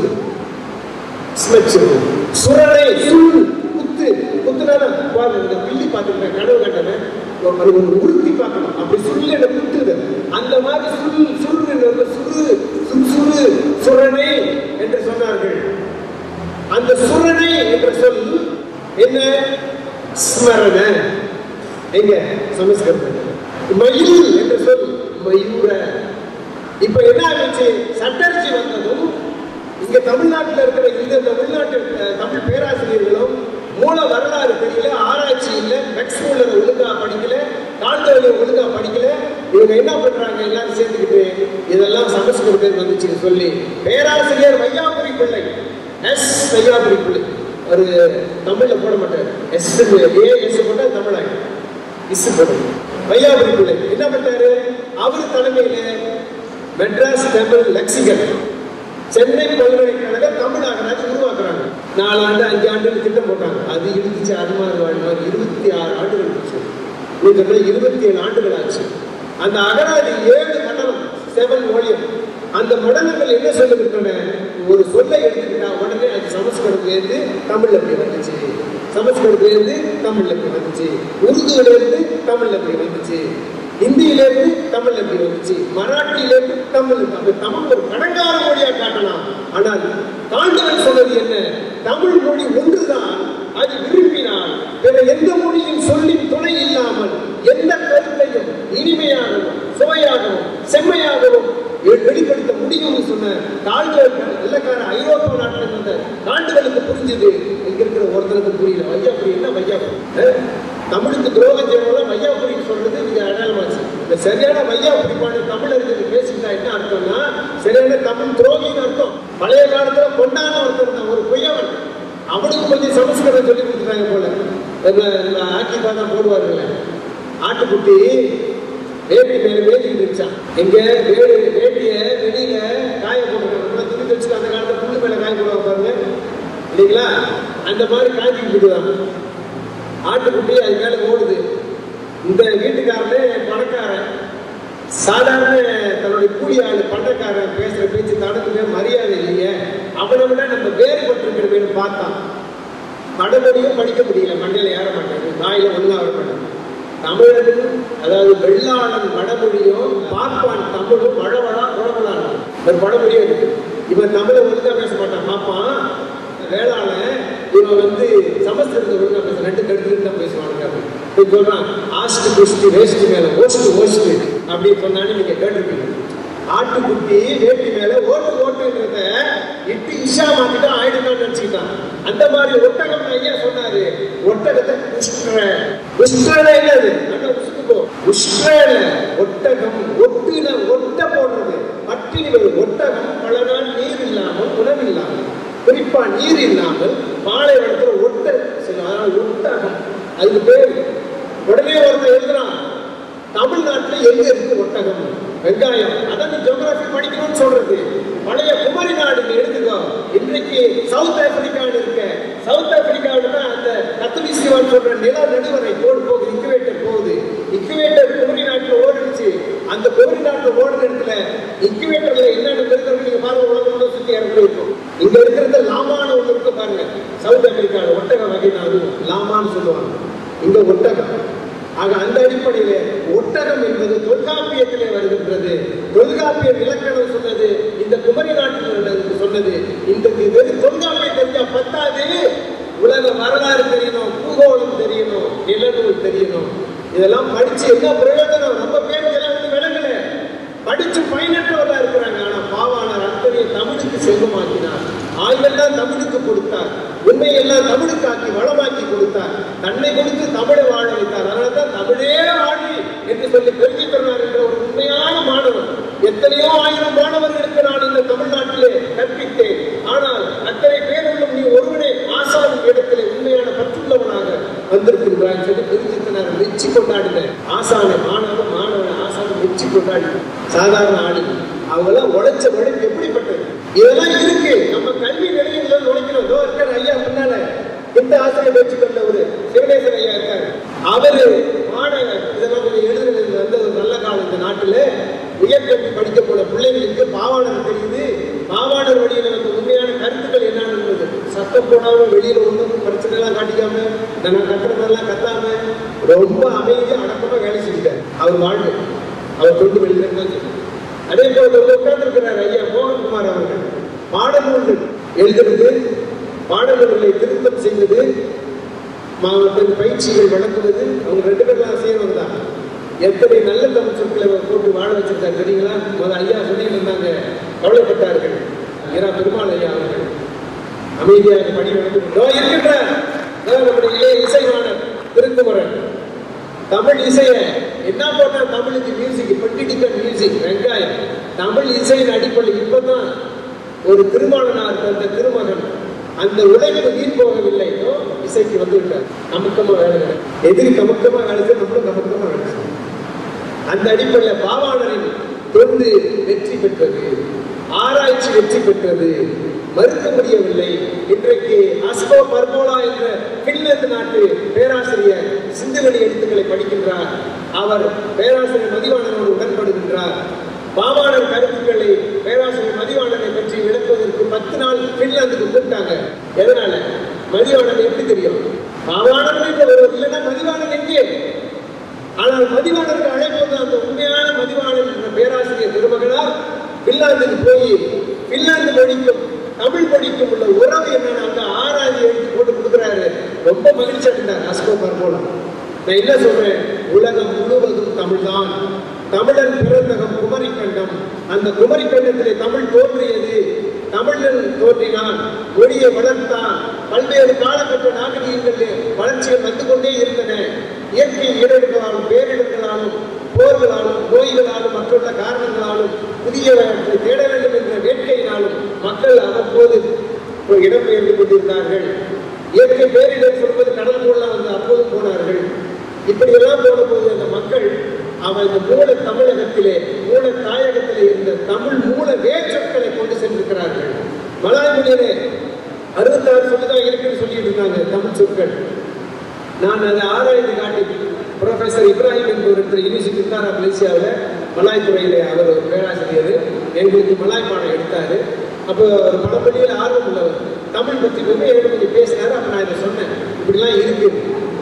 ஸ்மச்ரு, சுரணை, சுள், குத்து, குத்துனால பில்லி பார்த்துருக்கேன், கனவு கண்டவன் ஒரு உறுத்தி பார்க்கணும், அப்படி சுள்ள குத்துது. அந்த மாதிரி சுள், சுரு, சுரு, சுறு, சுரணை என்று சொன்னார்கள். அந்த சுரணை என்ற சொல் என்ன? ஸ்மரண. எங்க சமஸ்கிருதம். மயில் என்ற சொல் மயூர. இப்ப என்ன ஆச்சு? சட்டர்ஜி வந்ததும் இங்க தமிழ்நாட்டில் இருக்கிற இந்த தமிழ்நாட்டு தமிழ் பேராசிரியர்களும் மூல வரலாறு தெரியல, ஆராய்ச்சி இல்ல, மெக்ஸ்மூலர் ஒழுங்கா படிக்கல, கால்தொழிலை ஒழுங்கா படிக்கல. இவங்க என்ன பண்றாங்க? எல்லாரும் சேர்ந்துக்கிட்டு இதெல்லாம் சமஸ்கிருதம் வந்துச்சு சொல்லி பேராசிரியர் வையாபுரி பிள்ளை, எஸ் வையாபுரி பிள்ளை, ஒரு தமிழ்ல போட மாட்டார், எஸ் போட்டா தமிழாக இஸ் போடணும். வையாபுரி பிள்ளை என்ன பண்ணாரு? அவர் தலைமையில மெட்ராஸ் தமிழ் லெக்சிகன், சென்னை பல்கலைக்கழக தமிழ் அகராதி உருவாக்குறாங்க. 4 ஆண்டு 5 ஆண்டு திட்டம் போட்டாங்க. அது இழுத்துச்சு 16 ஆண்டு 26 ஆண்டுகள் போச்சு. 27 ஆண்டுகள் ஆச்சு. அந்த அகராதி 7 மண்டலம், 7 வால்யூம். அந்த மடலங்கள் என்ன சொல்லுகின்றன? ஒரு சொல்லை எடுத்துக்கிட்டா உடனே அது சமஸ்கிருதத்திலிருந்து தமிழ்ல போய் வந்துச்சு, சமஸ்கிருதத்திலிருந்து தமிழ்ல போய் வந்துச்சு, உருதுவிலிருந்து தமிழ்ல போய் வந்துச்சு, ஹிந்தியிலிருந்து தமிழ்ல போய் வந்துச்சு, மராட்டியிலிருந்து தமிழ். தமிழ் ஒரு கடங்கார மொழியா காட்டலாம். ஆனால் தாண்டவன் சொன்னது என்ன? தமிழ் மொழி ஒன்றுதான். அது விரும்பினால் பிற எந்த மொழியின் சொல்லின் துணை இல்லாமல் எந்த கருத்தையும் இனிமையாகவும் சுவையாகவும் செம்மையாகவும் வெளிப்படுத்த முடியும்னு சொன்ன தாழ்கள் வெள்ளக்கார ஐரோப்பா நாட்டில் வந்த தாண்டுகளுக்கு புரிஞ்சது. இங்க இருக்கிற ஒருத்தருக்கு புரியல. வையாபுரி என்ன வையாபுரி? தமிழுக்கு துரோகம் செய்யறவங்க வையாபுரின்னு சொல்றது இங்க அடையாளமாச்சு. இந்த சரியான வையாபுரி பாடு தமிழர்கள் பேசிட்டா என்ன அர்த்தம்னா சரியான தமிழ் துரோகின்னு அர்த்தம். பழைய காலத்துல கொண்டான ஒருத்தர் தான், ஒரு பொய்யவன். அவனுக்கு கொஞ்சம் சமஸ்கிருதம் சொல்லி கொடுத்துட்டாங்க போல. ஆக்கி பார்த்தா போடுவாருல்ல, ஆட்டுக்குட்டி வேட்டி மேல வேட்டிட்டு இருந்துச்சான். எங்க வேட்டிய வெளியில காய போட்டுருக்காங்க, துணி வச்சுட்டு அந்த காலத்துல புல்லு மேல காய போடுவாங்க பாருங்க இல்லைங்களா? அந்த மாதிரி காய்ச்சிக்கிட்டு ஆட்டுக்குட்டி அது மேல ஓடுது. இந்த வீட்டுக்காரனே பணக்காரன், சாதாரண தன்னுடைய கூலி ஆளு பணக்காரன் பேசுற பேச்சு தனக்கு மரியாதை இல்லையே, அவனை விட நம்ம வேறுபட்டிருக்கிறோம்னு பார்த்தான். வடமொழியும் படிக்க முடியல, மண்டையில ஏற மாட்டேங்குது, வாயில ஒழுங்கா வர மாட்டேங்குது. தமிழர்கள் அதாவது வெள்ளாளன் வடமொழியும் பார்ப்பான் தமிழும் வளவளா குழவளான ஒரு வடமொழியும் இருக்கு. இவன் தமிழை ஒழுங்கா பேச மாட்டான் பார்ப்பான், வேளாளன் இவன் சமஸ்கிருதத்தை ஒழுங்கா பேச 2 கடுத்து தான் பேசுவாங்க. சொல்றான் ஆஸ்ட் குஸ்ட் வேஸ்ட் மேல ஓஸ்ட் ஓஸ்ட் அப்படின்னு சொன்னான்னு நீங்க கேட்டிருப்பீங்க. ஆட்டுக்குட்டி வேட்டி மேல ஓட்டு ஓட்டுன்றத இட்டு இஷா மாத்திட்டா ஆயிடுதான் நினைச்சுக்கிட்டான். அந்த மாதிரி ஒட்டகம் ஐயா சொன்னாரு, ஒட்டகத்தை என்னது ஒட்டகம் ஒட்டுன ஒட்ட போடுறது பட்டினி. ஒட்டகம் பல நாள் நீர் இல்லாமல் உணவு இல்லாமல் குறிப்பா நீர் இல்லாமல் பாலைவனத்துல ஒட்ட ஒட்டகம் அதுக்கு பேர். உடனே ஒருத்தர் எழுதுறான், தமிழ்நாட்டுல எங்க இருக்கு ஒட்டகம்? வெங்காயம். அதான் ஜியோகிராபி படிக்கணும்னு சொல்றது. பழைய குமரி நாடு எடுத்துக்கோ. இன்றைக்கு சவுத் ஆப்பிரிக்கான்னு இருக்க, சவுத் ஆப்பிரிக்காவில தான் அந்த கத்துலிஸ்டிவான் சொல்ற நில நடுவரை கோடு போகுது, இக்குவேட்டர் போகுது. இக்குவேட்டர் குமரி நாட்டுல ஓடுச்சு. அந்த குமரி நாட்டுல ஓடுற இடத்துல இக்குவேட்டர்ல என்னென்ன இருக்கிறது நீங்க பாருங்க, உலகம் சுத்தி இறந்து இருக்கும். இங்க இருக்கிறது லாமான்னு ஒண்ணு இருக்கு பாருங்க. சவுத் ஆப்பிரிக்காவில் ஒட்டக வகை அதுவும் லாமான்னு சொல்லுவாங்க, இங்க ஒட்டகம். ஆக அந்த அடிப்படையில ஒட்டகம் என்பது தொல்காப்பியத்திலே வருகின்றது. தொல்காப்பியம் இலக்கணம் சொன்னது, இந்த குமரி நாட்டில் சொன்னது. இந்த தொல்காப்பியம் தெரிஞ்சா பத்தாது, உலக வரலாறு தெரியணும், பூகோளம் தெரியணும், நிலநூல் தெரியணும். இதெல்லாம் படிச்சு என்ன பிரயோஜனம்? நம்ம பேருக்கு எல்லாம் விளங்கல, படிச்சு பயனற்றவர்களா இருக்கிறாங்க. ஆனா பாவாணர் அத்தனையை தமிழுக்கு செல்வமாக்கினார், ஆய்வெல்லாம் தமிழுக்கு கொடுத்தார், உண்மையெல்லாம் தமிழுக்கு ஆக்கி வளமாக்கி கொடுத்தார், தன்னை கொடுத்து தமிழை வாழ வைத்தார். அதனால்தான் தமிழே வாழி என்று சொல்லி பெருமை பெறுவார் என்ற ஒரு உண்மையான மாணவர். எத்தனையோ ஆயிரம் மாணவர்களுக்கு நான் இந்த தமிழ்நாட்டிலே கற்பித்தேன். ஆனால் அத்தனை பேருள்ளும் நீ ஒருவனே ஆசான் இடத்திலே உண்மையான பற்றுள்ளவனாக வந்திருக்கின்றாய் சொல்லி பெருஞ்சித்தனார் மெச்சி கொண்டாடினார். ஆசானை மாணவன் ஆசானை மெச்சி கொண்டாடினார். சாதாரண ஆடு அவங்கெல்லாம் உழைச்ச உழைப்பு எப்படிப்பட்டது? இதெல்லாம் இருக்கு. நம்ம கல்வி நிலையங்கள் நுழைக்கணும். இருக்கிற ஐயா முன்னால இந்த ஆசிரியர் வச்சுக்கொண்ட ஒரு சிவனேசன் ஐயா இருக்காரு. அவரு இதெல்லாம் கொஞ்சம் எழுதுறது வந்து ஒரு நல்ல காலம். இந்த நாட்டுல உயர்கல்வி படிக்க போன பிள்ளைகளுக்கு பாவாணர் தெரியுது, பாவாணர் வழியில வந்து உண்மையான கருத்துக்கள் என்னன்னு சத்தம் போடாம வெளியில ஒண்ணும் பிரச்சனை எல்லாம் காட்டிக்காம நான் கத்துற மாதிரிலாம் கத்தாம ரொம்ப அமைதியா அடக்கமா வேலை செஞ்சுட்டார். அவர் வாழ்க்கை அவர் தொண்டு வெளியில. அதே போல உட்கார்ந்து இருக்கிறார் ஐயா மோகன்குமார் அவர்கள். பாடநூல்கள் எழுதுறது, பாடநூல்களை திருத்தம் செய்வது, மாவட்ட பயிற்சிகள் வழங்குவது, அவங்க 2 பேரும் செய்யறவங்க தான். எத்தனை நல்ல தமிழ் சொற்களை போட்டு வாழ வச்சிருக்காரு தெரியுங்களா? ஐயா சொல்லிட்டு இருந்தாங்க, கவலைப்பட்டார்கள். பெருமாள் ஐயா அவர்கள் அமைதியாக பணி நடந்து இருக்கின்ற நம்முடைய இளைய இசைவாணர் திருக்குமரன் தமிழ் இசைய என்ன போட்டா தமிழுக்கு மியூசிக், பொலிட்டிக்கல் மியூசிக், வெங்காயம் தமிழ் இசையின் அடிப்படை. இப்பதான் ஒரு திருமணனார் அந்த திருமகன் அந்த உழைப்பு வீண் போகவில்லை, இசைக்கு வந்து விட்டார். கமுக்கமா வேலை, எதிரி கமுக்கமா வேலை செய்ய நம்மளும் கமுக்கமா வேலை செய்யணும். அந்த அடிப்படையில் பாவாணரின் தொண்டு வெற்றி பெற்றது, ஆராய்ச்சி வெற்றி பெற்றது, மறுக்க முடியவில்லை. இன்றைக்கு அஸ்கோ பர்மோலா என்ற பின்லாந்து நாட்டு பேராசிரியர் சிந்துவெளி எழுத்துக்களை படிக்கின்றார். அவர் பேராசிரியர் மதிவாணனோடு உடன்படுகின்றார். பாவாணர் கருத்துக்களை பேராசிரியர் மதிவாணனை பற்றி விளக்குவதற்கு 10 நாள் பின்லாந்துக்கு கூப்பிட்டாங்க. எதனால? மதிவாணன் எப்படி தெரியும்? பாவாணர் இல்லைன்னா மதிவாணன் எங்கே? ஆனால் மதிவாணருக்கு அழைப்பது அந்த உண்மையான மதிவாணன் என்ற பேராசிரியர் திருமகனார் பின்லாந்துக்கு போய் பின்லாந்து மொழிக்கும் தமிழ் மொழிக்கும் உள்ள உறவு என்னன்னு அங்க ஆராய்ச்சி எடுத்து போட்டு கொடுக்குறாரு. ரொம்ப மகிழ்ச்சியா இருந்தார் அஸ்கோ பர்மோலா. நான் என்ன சொல்றேன், உலகம் முழுவதும் தமிழ் தான். தமிழன் பிறந்தகம் குமரிக்கண்டம். அந்த குமரிக்கண்டத்திலே தமிழ் தோன்றியது. தமிழன் தோன்றினான், மொழியை வளர்த்தான். பல்வேறு காலகட்ட நாகரீகங்களில் வளர்ச்சிகள் வந்து கொண்டே இருந்தன. இயற்கை இடர்களாலும் பேரிடர்களாலும் போர்களாலும் நோய்களாலும் மற்றுள்ள காரணங்களாலும் புதியவற்றை தேட வேண்டும் என்ற வேட்கையினாலும் மக்கள் அவ்வப்போது இடம்பெயர்ந்து கொண்டிருந்தார்கள். இயற்கை பேரிடர் சொல்வது கடல் போலாம் வந்து அப்போதும் போனார்கள். இப்படியெல்லாம் போன போது அந்த மக்கள் இந்த மூல தமிழகத்திலே மூல தாயகத்திலே இருந்த தமிழ் மூல வேற்றொற்களை கொண்டு சென்றிருக்கிறார்கள். மலாய் மொழியிலே 66 சொல்லுதான் இருக்குன்னு சொல்லிட்டு இருந்தாங்க தமிழ் சொற்கள். நான் அதை ஆராய்ந்து காட்டி ப்ரொஃபசர் இப்ராஹிம் என்பவர் யூனிவர்சிட்டி இருந்தார் மலேசியாவில், மலாய் துறையிலே அவர் ஒரு பேராசிரியர். எங்களுக்கு மலாய் பாடம் எடுத்தாரு. அப்போ ஒரு படப்படியில் ஆர்வம் உள்ளவர், தமிழ் பற்றி என்னிடம் கொஞ்சம் பேசினாரு. அப்போ நான் இதை சொன்னேன், இப்படிலாம் இருக்கு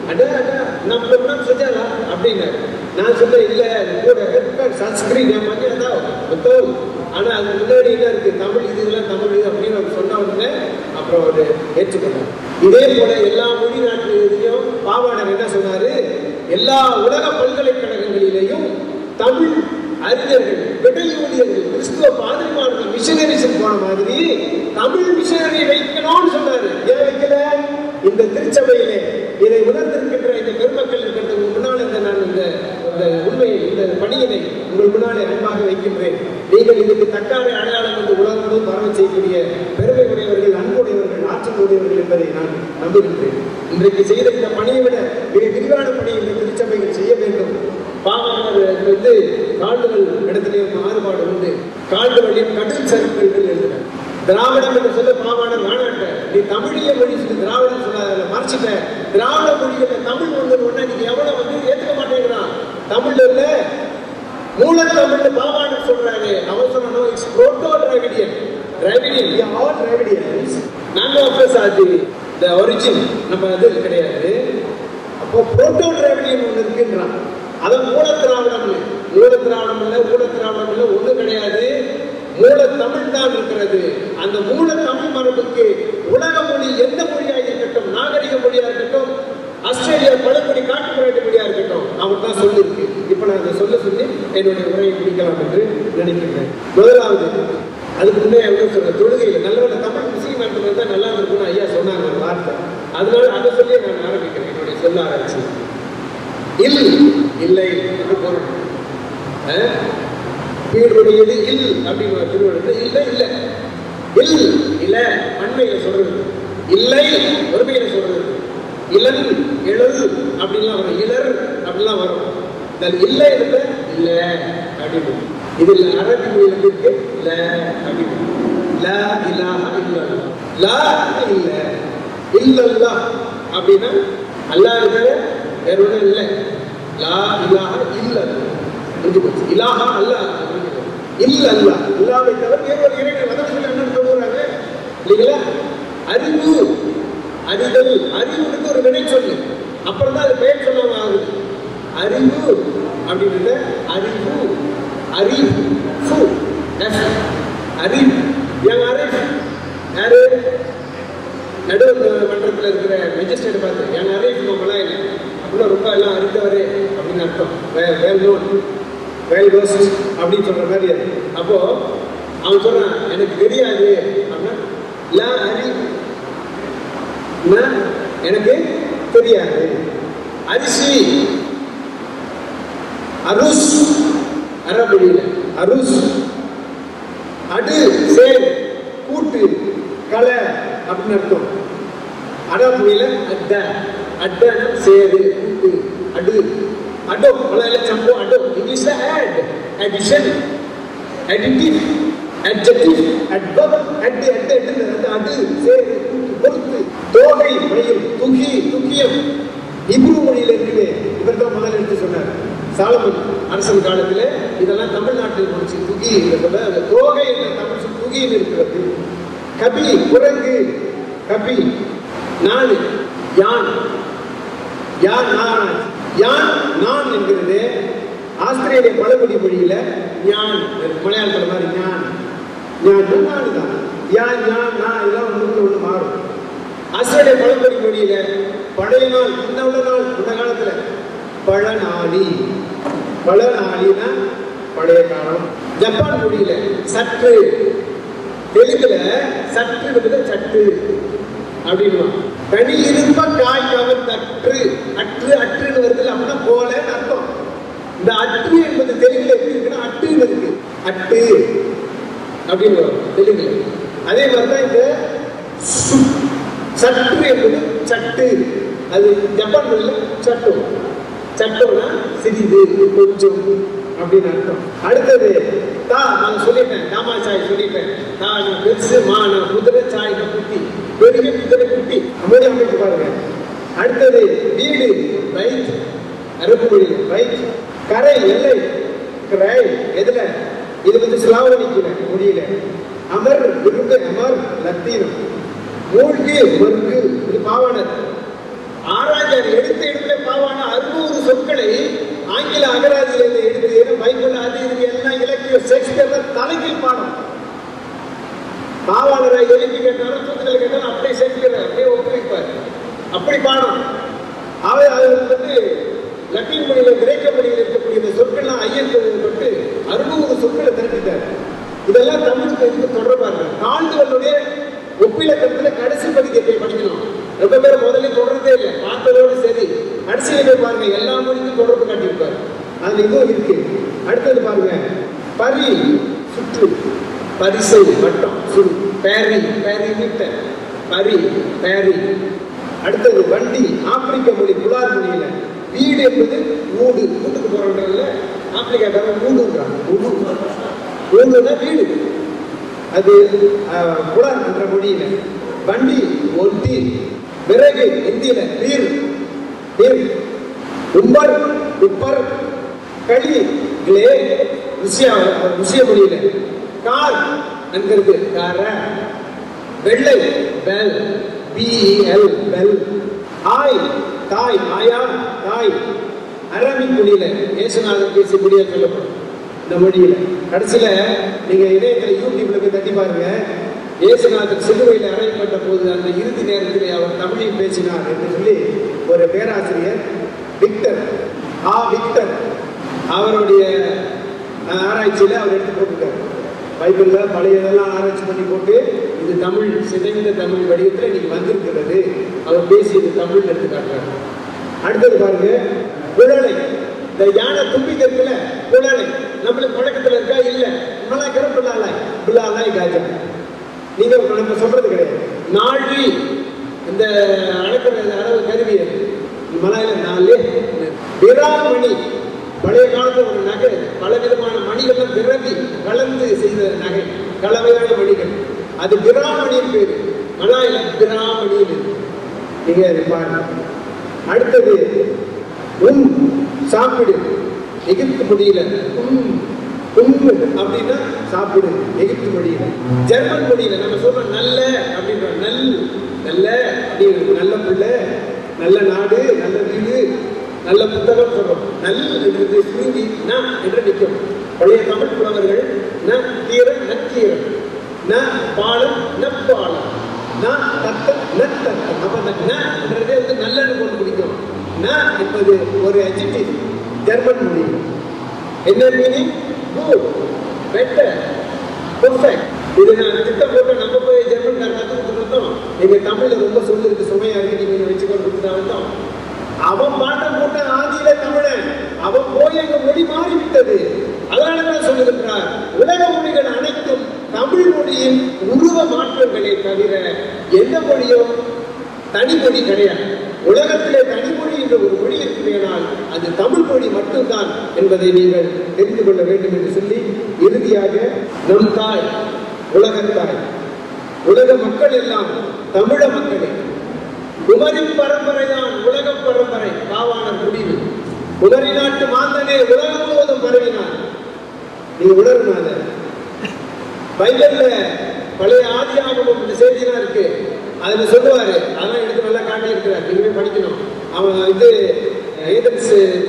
நம்ம செஞ்சாலா அப்படின்னு. நான் சொல்ல இல்லை, கூட சன்ஸ்கிரீன் மொத்தம். ஆனா அது முன்னாடி என்ன இருக்கு, தமிழ் இதெல்லாம் தமிழ் அப்படின்னு அவர் சொன்ன உடனே அப்புறம் அவர் ஏற்றுக்கொண்டார். இதே போல எல்லா மொழி நாட்டிலையும் பாவாணர் என்ன சொன்னாரு, எல்லா உலக பல்கலைக்கழகங்களிலேயும் தமிழ் அறிஞர்கள், விடல் ஊழியர்கள், கிறிஸ்துவ பாதிரிமார்கள், மிஷனரிஸ் போன மாதிரி தமிழ் மிஷனரி வைக்கணும்னு சொன்னாரு. ஏன் வைக்கல? இந்த திருச்சபையிலே இதை உணர்ந்திருக்கின்ற இந்த பெருமக்கள் இருக்கிறது முன்னால் நான் இந்த உண்மையை, இந்த பணியினை உங்கள் முன்னாலே அன்பாக வைக்கின்றேன். நீங்கள் இதுக்கு தக்கார அடையாளம் என்று உலகம் பரவ செய்யக்கூடிய பெருமை உடையவர்கள், அன்புடையவர்கள், ஆற்றல் உடையவர்கள் என்பதை நான் நம்புகின்றேன். இன்றைக்கு செய்த இந்த பணியை விட மிக விரிவான பணியை இந்த திருச்சபைகள் செய்ய வேண்டும். பாவாணர் வந்து கால்டுவல் இடத்திலே மாறுபாடு உண்டு. கால்டுவலின் கடல் சருக்கள் எழுதினார். திராவிடம் என்று சொல்ல பாவாணர் வேணாட்ட, நீ தமிழிய மொழி சொல்லி திராவிடம் சொல்ல மறைச்சிட்ட. திராவிட மொழியில தமிழ் ஒண்ணு நீங்க எவ்வளவு வந்து ஏத்துக்க மாட்டேங்கிறான். தமிழ்ல இல்ல மூல தமிழ்ல பாவாணர் சொல்றாரு. அவர் சொல்லணும் it's proto Dravidian. Dravidian, we are all Dravidians. none of us are the origin. நம்ம அது கிடையாது. அப்போ புரோட்டோ டிராவிடியன் ஒன்று இருக்குன்றான். அது மூல திராவிடம் இல்லை, மூல திராவிடம் இல்லை, ஊட திராவிடம் இல்லை, ஒன்றும் கிடையாது. மூல தமிழ் தான் இருக்கிறது. அந்த மூல தமிழ் மரபுக்கு உலக மொழி எந்த மொழியாக இருக்கட்டும், நாகரிக மொழியா இருக்கட்டும், ஆஸ்திரேலியா பழங்குடி காட்டுமிராண்டி மொழியா இருக்கட்டும், அவர் தான் சொல்லிருக்கு. இப்ப நான் அதை சொல்லி என்னுடைய உரையை முடிக்கலாம் என்று நினைக்கின்றேன். முதலாவது, அதுக்கு முன்னே எவ்வளவு சொல்ற தொழுகையில் நல்ல தமிழ் முஸ்லீம் நாட்டு தான் நல்லா இருக்கும்னு ஐயா சொன்னாங்க வார்த்தை. அதனால அதை சொல்லி நான் ஆரம்பிக்கிறேன் என்னுடைய சொல்ல ஆரம்பிச்சு. இல்லை என்று பொருள். வீடுடையது இல் அப்படின்னு திருவள்ளுவர் இல்லை இல்லை இல் இல்ல அண்மையில சொல்றது, இல்லை ஒருமையில சொல்றது, இளன் எழுது அப்படின்லாம் வரும், இளர் அப்படிலாம் வரும். இல்லை இல்லை இல்ல அப்படின்னு இதுல அரபி மொழியில இருக்கு இல்ல அப்படின்னு. லா இலாஹ இல்லல்லாஹ், லா இல்ல இல்லல்லாஹ் அப்படின்னா அல்லாஹ் இருக்கிற வேற ஒன்றும் இல்லை. லா இலாஹ இல்ல முடிஞ்சு போச்சு. இலாஹா அல்ல இல்ல அல்ல இல்லாமை தவிர வேறு ஒரு இறைவன் வதனத்தில் என்ன சொல்றாங்க இல்லைங்களா? அறிவு அறிதல் அறிவுக்கு ஒரு வினை சொல்லு, அப்புறம் தான் அது பெயர் சொல்லாம ஆகுது. அறிவு அப்படின்றத அறிவு அறிவு அறிவு என் அறிவு யாரு நடுவர் மன்றத்தில் இருக்கிற மெஜிஸ்ட்ரேட் பார்த்து என் அறிவு நம்மளாம் இல்லை அப்படின்னா ரொம்ப எல்லாம் அறிந்தவரே அப்படின்னு அர்த்தம். வேல் நோன் வேல் கோஸ்ட் அப்படின்னு சொல்ற மாதிரி. அப்போ அவன் சொல்றான் எனக்கு தெரியாது அப்படின்னா லா அறிவு எனக்கு தெரியாது. அரிசி அருஸ் அரபுல அருஸ் அடு சேர் கூட்டு கலை அப்படின்னு அர்த்தம். அரபுல அட்ட அட்டன சேரு கூட்டு அடு அடோ மலையில சம்போ அடோ இங்கிலீஷ்ல add addition additive adjective adverb அட் அட் அட் அடு சேரு கூட்டு பொறுத்து தோகை மயில் துகி துகியம் இப்ரூ மொழியில இருக்குது. இவர் தான் முதல்ல எடுத்து சொன்னார். சாலமன் அரசன் காலத்தில் இதெல்லாம் தமிழ்நாட்டில் முடிச்சு துகி அந்த தோகை என்ற தமிழ் சொல் துகியில் இருக்கிறது. கபி குரங்கு கபி நான் யான் யான் நான் யான் நான் என்கிறது ஆஸ்திரேலிய பழங்குடி மொழியில ஞான் மலையாளத்தில் மாதிரி ஞான் ஞான் நான் தான் யான் ஞான் நான் இதெல்லாம் ஒன்று மாறும். ஆஸ்திரேலிய பழங்குடி மொழியில பழைய நாள் இந்த உள்ள நாள் இந்த காலத்துல பழநாளி பழநாளினா பழைய காலம். ஜப்பான் மொழியில சற்று, தெலுங்குல சற்று சட்டு அப்படின்னு தனி இருப்ப காய் கவர் தற்று அற்று அற்றுன்னு வருது அப்படின்னா போலன்னு அர்த்தம். இந்த அற்று என்பது தெலுங்குல எப்படி இருக்குன்னா அட்டுன்னு இருக்கு அட்டு அப்படின்னு வரும் தெலுங்குல. அதே மாதிரிதான் இந்த சற்று என்பது சட்டு, அது ஜப்பான் மொழியில சட்டோ சட்டோனா சிறிது கொஞ்சம் அப்படின்னு அர்த்தம். அடுத்தது தா நான் சொல்லிட்டேன், தாமா சாய் சொல்லிட்டேன். தா நான் பெருசு, மா நான் குதிரை, சாய் நான் குட்டி, பெரிய குதிரை குட்டி அமைதி அமைச்சு பாருங்க. அடுத்தது வீடு ரைட் அரபு மொழி ரைட். கரை எல்லை கரை எதுல இது வந்து ஸ்லாவனிக்கல மொழியில. அமர் விரும்பு அமர் லத்தீனம். மூழ்கு மறுக்கு இது பாவாணர். ஆராய்ச்சி எடுத்த இடத்துல பாவான 600 சொற்களை ஆங்கில அகராதியிலிருந்து எடுத்து பைபிள் அது இது எல்லாம் இலக்கியம் ஷேக்ஸ்பியர் தலைகீழ் பாடம். பாவாணரை எழுப்பி கேட்டாலும் தூத்துக்கள் கேட்டாலும் அப்படியே ஷேக்ஸ்பியர் அப்படியே ஒப்புவிப்பார். அப்படி பாடம். அவர் வந்து லத்தீன் மொழியில கிரேக்க மொழியில் இருக்கக்கூடிய இந்த சொற்கள்லாம் ஐயப்பட்டு 600 சொற்களை திரட்டிட்டார். இதெல்லாம் தமிழுக்கு எதுக்கு தொடர்பாங்க. கால்டுவலுடைய ஒப்பிலக்கணத்துல கடைசி பதிக்கத்தை படிக்கணும். ரொம்ப பேர் முதல்ல தொடர்றதே இல்லை, பார்த்ததோடு சரி. கடைசியில போய் பாருங்க எல்லா மொழிக்கும் தொடர்பு காட்டியிருப்பாரு. அதுல இதுவும் இருக்கு. அடுத்தது பாருங்க பரி சுற்று, பரிசை வட்டம் சுரு, பேரி பேரி மீட்டர் பரி பேரி. அடுத்தது வண்டி ஆப்பிரிக்க மொழி புலார் மொழியில. வீடு என்பது ஊடு, வீட்டுக்கு போறோம்ல ஆப்பிரிக்காக்கார ஊடுன்றாங்க. ஊடுனா வீடு, அது புலார் என்ற மொழியில. வண்டி ஒட்டி, விறகு இந்தியில வீர் வீர், உம்பர் உப்பர், களி கிளே ருசிய மொழியில. கார் என்கிறது கார, வெள்ளை பெல் பிஎல் பெல். ஆய் தாய் ஆயா தாய் அரபிக் மொழியில. இயேசுநாதர் பேசிய மொழியில் சொல்லப்படும் இந்த மொழியில. கடைசியில நீங்க இணையத்துல யூடியூப்ல போய் தட்டி பாருங்க. இயேசுநாதர் சிலுவையில் அறையப்பட்ட போது அந்த இறுதி நேரத்தில் அவர் தமிழில் பேசினார் என்று சொல்லி ஒரு பேராசிரியர் விக்டர் விக்டர் அவருடைய ஆராய்ச்சியில அவர் எடுத்து போட்டுட்டார். பைபிள்ல பழையதெல்லாம் ஆராய்ச்சி பண்ணி போட்டு இது தமிழ் சிதைந்த தமிழ் வடிவத்தில் இன்னைக்கு வந்திருக்கிறது. அவர் பேசியது தமிழ் எடுத்து காட்டுறாரு. அடுத்தது பாருங்க குழலை. இந்த யானை தும்பிக்கிறதுல குழலை நம்மளுக்கு பழக்கத்தில் இருக்கா? இல்ல. மலாய்க்கிற பிள்ளாலாய் பிள்ளாலாய் காஜா நீங்க நம்ம சொல்றது கிடையாது. நாழி இந்த அடக்கிற அளவு கருவி மலையில நாலு. விராமணி பழைய காலத்துல ஒரு நகை, பல விதமான மணிகள்லாம் விரவி கலந்து செய்த நகை, கலவையான மணிகள். அது விராமணியின் பேரு. மலாயில விராமணின்னு நீங்க பாருங்க. அடுத்தது சாப்பிடு, எகிப்து மொழியில உண்மை அப்படின்னா சாப்பிடு, எகிப்து மொழியில. ஜெர்மன் மொழியில நம்ம சொல்றோம் நல்ல அப்படின்ற, நல்ல அப்படின்னு, நல்ல பிள்ளை, நல்ல நாடு, நல்ல வீடு, நல்ல புத்தகம் சொல்றோம். நல் என்று சுருங்கி ந என்று நிற்கும். பழைய தமிழ் புலவர்கள் ந கீரன் நக்கீரன், ந பாலம் நப்பாலம், ந தத்தம் நத்தத்தம். அப்ப அந்த நன்றதே வந்து நல்லன்னு போட்டு பிடிக்கும். ந என்பது ஒரு அட்ஜெக்டிவ் ஜெர்மன் மொழி. என்ன மீனிங்? Good, better, perfect. இது நான் திட்டம் போட்டு நம்ம போய் ஜெர்மன் கற்றுக்கிட்டு இருந்தோம். எங்க தமிழ்ல ரொம்ப சொல்லுறது சுமையா இருக்கு, நீங்க வச்சுக்கொண்டு வந்தோம். அவன் பாட்டம் போட்ட ஆதியில தமிழன், அவன் போய் எங்க மொழி மாறிவிட்டது. அதனாலதான் சொல்லுகின்றார், உலக மொழிகள் அனைத்தும் தமிழ் மொழியின் உருவ மாற்றங்களே தவிர எந்த மொழியோ தனிமொழி கிடையாது. உலகத்திலே தனிமொழி என்ற ஒரு மொழி இருக்குமேனால் அது தமிழ் மொழி மட்டும்தான் என்பதை நீங்கள் தெரிந்து கொள்ள வேண்டும் என்று சொல்லி, இறுதியாக நம் தாய் உலகத்தாய், உலக மக்கள் எல்லாம் தமிழ மக்களே. குமரி பரம்பரை தான் உலக பரம்பரை. பாவாணர் முடிவு. குமரி நாட்டு மாந்தனே உலகம் முழுவதும் பரவினார். நீங்க உணர்னால பைபிள்ல பழைய ஆதியாகமம் இந்த செய்திலாம் இருக்கு. அதுல சொல்லுவாரு, அதெல்லாம் எடுத்து நல்லா காட்டி இருக்கிறார், நீங்க படிக்கணும். அவன் இது ஏதன்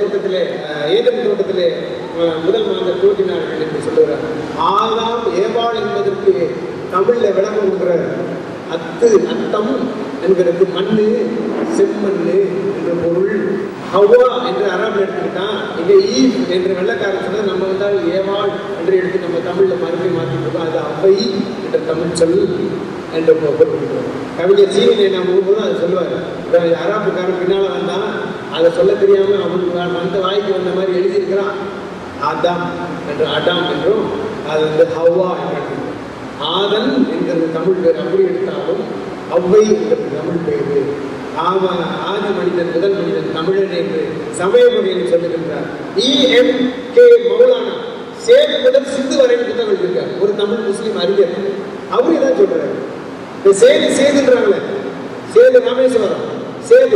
தோட்டத்திலே முதல் மாத தோற்றினார்கள் என்று சொல்லுகிறார். ஆதாம் ஏவாள் என்பதற்கு தமிழ்ல விளக்கம் கொடுக்கிறார். அத்தம் என்கிறது மண்ணு, செம்மண்ணு என்ற பொருள். ஹவ்வா என்று அரபில் எடுத்துக்கிட்டான். இங்க ஈவ் என்று வெள்ளக்காரன் சொன்னா நம்ம வந்தால் ஏவாள் என்று எடுத்து நம்ம தமிழ்ல மறுபடியும் மாற்றிருக்கோம். அது அவை என்ற தமிழ் சொல் என்று பொருட்படுகிறோம். கவிஞர் ஜீவனை நாம் போகும்போது அதை சொல்லுவார். அரபுக்காரன் பின்னால வந்தான், அதை சொல்ல தெரியாம அவனுக்கு அந்த வாய்க்கு வந்த மாதிரி எழுதியிருக்கிறான். ஆதாம் என்று அடாம் என்றும், அது வந்து ஹவ்வா என்று. ஆதன் என்கிறது தமிழ் பேர். அப்படி எடுத்தாலும் அவ்வை என்கிறது தமிழ் பேரு. ஆதி மனிதன், முதல் மனிதன் தமிழன் என்று சமய முறையில் சொல்லுகின்றார். EMK மௌலானா சேது முதல் சிந்து வரை புத்தகம் இருக்கார், ஒரு தமிழ் முஸ்லிம் அறிஞர். அவரு தான் சொல்றாரு, இந்த சேதுன்றாங்களே, சேது ராமேஸ்வரம், சேது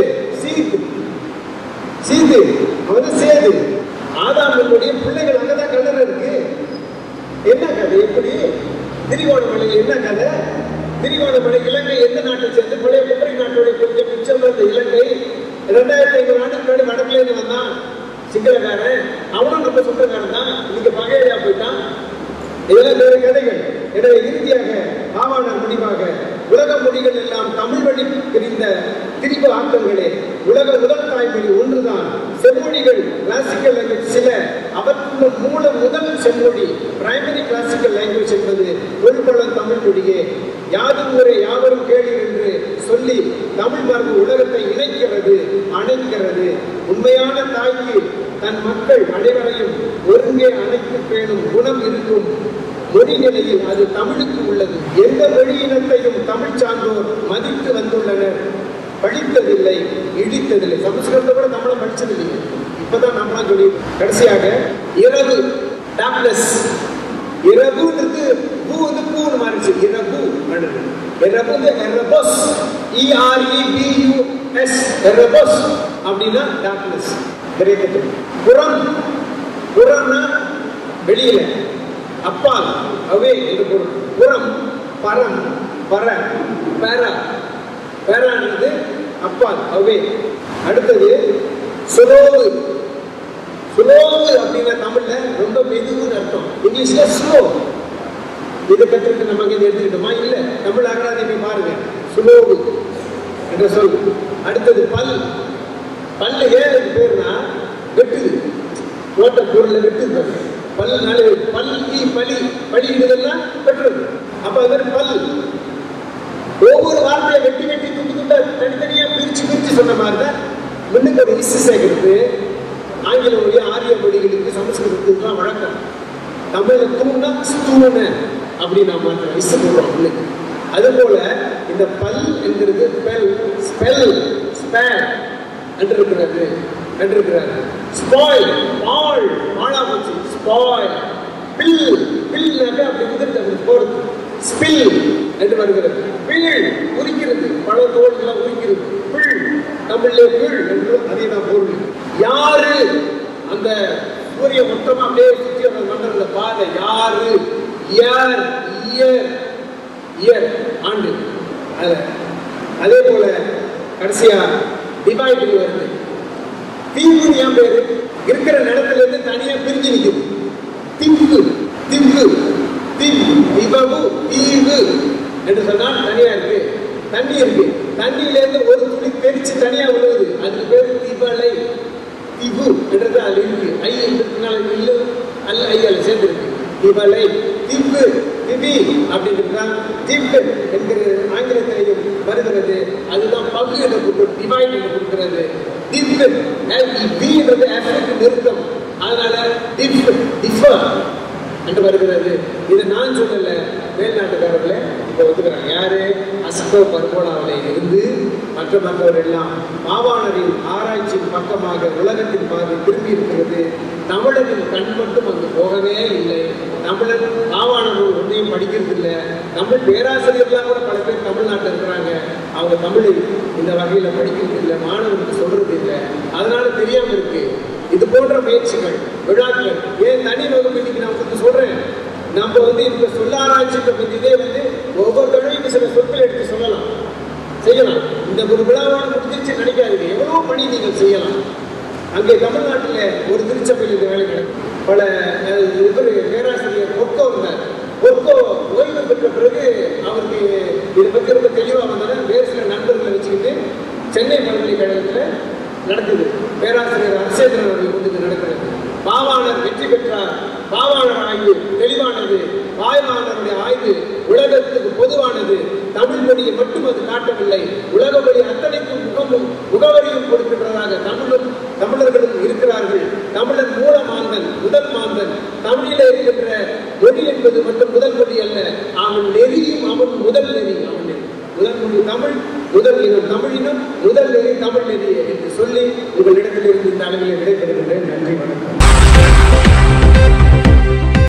சீது அவன் சேது. ஆதாமுடைய பிள்ளைகள் அங்கதான் கல்லறை இருக்கு. என்ன கதை? எப்படி திரிகோணமலையில் என்ன கதை? திரிகோணமலை இலங்கை எந்த நாட்டை சேர்ந்து? பழைய குமரி நாட்டுடைய கொஞ்சம் மிச்சம் இருந்த இலங்கை 2500 ஆண்டுக்கு முன்னாடி வடக்குல இருந்து வந்தான் சிங்களக்காரன். அவனும் நம்ம சொந்தக்காரன் தான். இன்னைக்கு பகையா போயிட்டான். இதெல்லாம் வேறு கதைகள். எனவே இறுதியாக பாவாணர் முடிவாக, உலக மொழிகள் எல்லாம் தமிழ் வழி பிரிந்த திரிபு ஆக்கங்களே. உலக முதல் தாய்மொழி ஒன்றுதான். செம்மொழிகள் கிளாசிக்கல் லாங்குவேஜ் சில. அவற்றின் மூல முதல் செம்மொழி பிரைமரி கிளாசிக்கல் லாங்குவேஜ் என்பது தொல்பழம் தமிழ் மொழியே. யாதும் ஊரே யாவரும் கேளீர் என்று சொல்லி தமிழ் மரபு உலகத்தை இணைக்கிறது, அணைக்கிறது. உண்மையான தாய்க்கு தன் மக்கள் அனைவரையும் ஒருங்கே அணைத்து பேணும் குணம் இருக்கும் மொழி நிலையில் அது தமிழுக்கு உள்ளது. எந்த மொழியினத்தையும் தமிழ் சான்றோர் மதித்து வந்துள்ளனர். படித்ததில்லை, இடித்ததில்லை. சமஸ்கிருதத்தை கூட நம்மளும் படிச்சதில்லை, இப்பதான் நம்மளாம் சொல்லி. கடைசியாக இரவு, டார்க்னஸ். இரவுன்றது பூ வந்து பூன்னு மாறிச்சு. இரவு எரபோஸ், EREBUS, எரபோஸ் அப்படின்னா டார்க்னஸ் கிரேக்கத்தில். புறம்னா வெளியில, அப்பால், அவே என்று பொருள். புறம், பரம், பர, பேரா, பேரானது அப்பால், அவே. அடுத்தது சுலோவு. சுலோவு அப்படின்னா தமிழ்ல ரொம்ப மெதுவுன்னு அர்த்தம். இங்கிலீஷ்ல ஸ்லோ. இதை கற்றுக்கிட்டு நமக்கு இதை எடுத்துக்கிட்டோமா? இல்ல. தமிழ் அகராதியை பாருங்க, சுலோவு என்ற சொல். அடுத்தது பல். பல்லு ஏன் பேருனா வெட்டுது, ஓட்ட பொருளை வெட்டுது. பல்லுனால பல்லி, பலி, பலிடுதெல்லாம் வெட்டுறது. அப்ப அது பல். ஒவ்வொரு வார்த்தையை வெட்டி வெட்டி துண்டு துண்டா தனித்தனியா பிரிச்சு சொன்ன மாதிரி தான் முன்னுக்கு ஒரு இசை சேர்க்கிறது. ஆங்கில மொழி, ஆரிய மொழிகளுக்கு, சமஸ்கிருதத்துக்கு வழக்கம். தமிழ்ல தூணா ஸ்தூண அப்படி நான் மாற்றேன், இசை போடுறோம் முன்னுக்கு. அது போல இந்த பல் என்கிறது பெல், ஸ்பெல், ஸ்பேல் என்றிருக்கிறது. ஸ்பாயில், பால், பாலா போச்சு, ஸ்பாயில். பில், பில்னாக்க அப்படி உதிர்த்து அப்படி போறது. ஸ்பில் என்று வருகிறது. பில், உரிக்கிறது, பல தோல்களாக உரிக்கிறது. பில் தமிழ்ல கீழ் என்று அதே தான் பொருள். யாரு அந்த சூரிய மொத்தமா அப்படியே சுற்றி மண்டல பாதை யாரு? இயர் இயர் இயர் ஆண்டு. அதே போல கடைசியா டிவைடு வருது. தீவு ஏன் பேரு? இருக்கிற நிலத்துல இருந்து தனியா பிரிஞ்சு நிற்குது. திங்கு திங்கு திவு தீவு என்று சொன்னால் தனியா இருக்கு. தண்ணி இருக்கு, தண்ணியில இருந்து ஒரு துளி தெரிச்சு தனியா விழுவுது, அதுக்கு பேரு திவலை. திவு என்றது அது இருக்கு. ஐ என்றதுனால இல்லு அல்ல ஐயால சேர்ந்து இருக்கு. திவலை திவு திவி அப்படின்றான். திவு என்கிற ஆங்கிலத்திலையும் வருகிறது. அதுதான் பகு என்று கொடுக்கிறது, டிவைட் என்று கொடுக்கிறது. திவு என்றது ஆப்பிரிக்க நிறுத்தம், அதனால டிஃப் டிஃபர் என்று வருகிறது. இதை நான் சொல்லல, மேல்நாட்டுக்காரர்களே இப்போ ஒத்துக்கிறாங்க. யாரு? அஸ்கோ பர்கோலாவில இருந்து மற்றவர்கள் எல்லாம் மாவாணரின் ஆராய்ச்சியின் பக்கமாக உலகத்தின் பார்வை திரும்பி இருக்கிறது. தமிழரின் கண் மட்டும் அங்கு போகவே இல்லை. தமிழர் மாவாணர்கள் ஒன்றையும் படிக்கிறது இல்லை. தமிழ் பேராசிரியர்களாக கூட பல பேர் தமிழ்நாட்டில் இருக்கிறாங்க. அவங்க தமிழை இந்த வகையில படிக்கிறது இல்லை, மாணவர்களுக்கு சொல்றது இல்லை. அதனால தெரியாம இருக்கு. இது போன்ற முயற்சிகள், விழாக்கள், ஏன் தனி வகுப்பு இன்னைக்கு நான் உங்களுக்கு சொல்றேன். நம்ம இப்ப சொல்ல ஆராய்ச்சியை பற்றியே ஒவ்வொரு தடவையும் சில சொற்கள் எடுத்து சொல்லலாம், செய்யலாம். இந்த ஒரு விழாவோடு முடிஞ்சிருச்சு நினைக்காதீங்க, எவ்வளவு பணி நீங்கள் செய்யலாம். அங்கே தமிழ்நாட்டில் ஒரு திருச்சபையில் இந்த வேலை நடக்கும். பல பேராசிரியர் பொற்கோ இருந்தார். பொற்கோ ஓய்வு பெற்ற பிறகு அவருக்கு இதை பற்றி ரொம்ப தெளிவாக வந்தாலும் வேறு சில நண்பர்களை வச்சுக்கிட்டு சென்னை பல்கலைக்கழகத்தில் நடக்குது. பேராசிரியர் அரசேந்திரன் அவர்கள் கொண்டு நடக்கிறது. பாவாணர் வெற்றி பெற்றார். பாவாணர் ஆய்வு தெளிவானது. பாவாணருடைய ஆய்வு உலகத்துக்கு பொதுவானது. தமிழ் மொழியை மட்டும் அது காட்டவில்லை, உலக மொழி அத்தனைக்கும் முகவரியும் கொடுக்கின்றதாக தமிழர்களும் இருக்கிறார்கள். தமிழன் மூல மாந்தன், முதல் மாந்தன். தமிழில இருக்கின்ற மொழி என்பது மட்டும் முதல் மொழி அல்ல, அவன் நெறியும் அவன் முதல் நெறி. அவன் முதல் மொழி தமிழ், முதல் இனம் தமிழினம், முதல் நெறி தமிழ் நெறி என்று சொல்லி உங்களிடத்திலிருந்து இந்த அளவில் விடைபெறுகின்றேன்.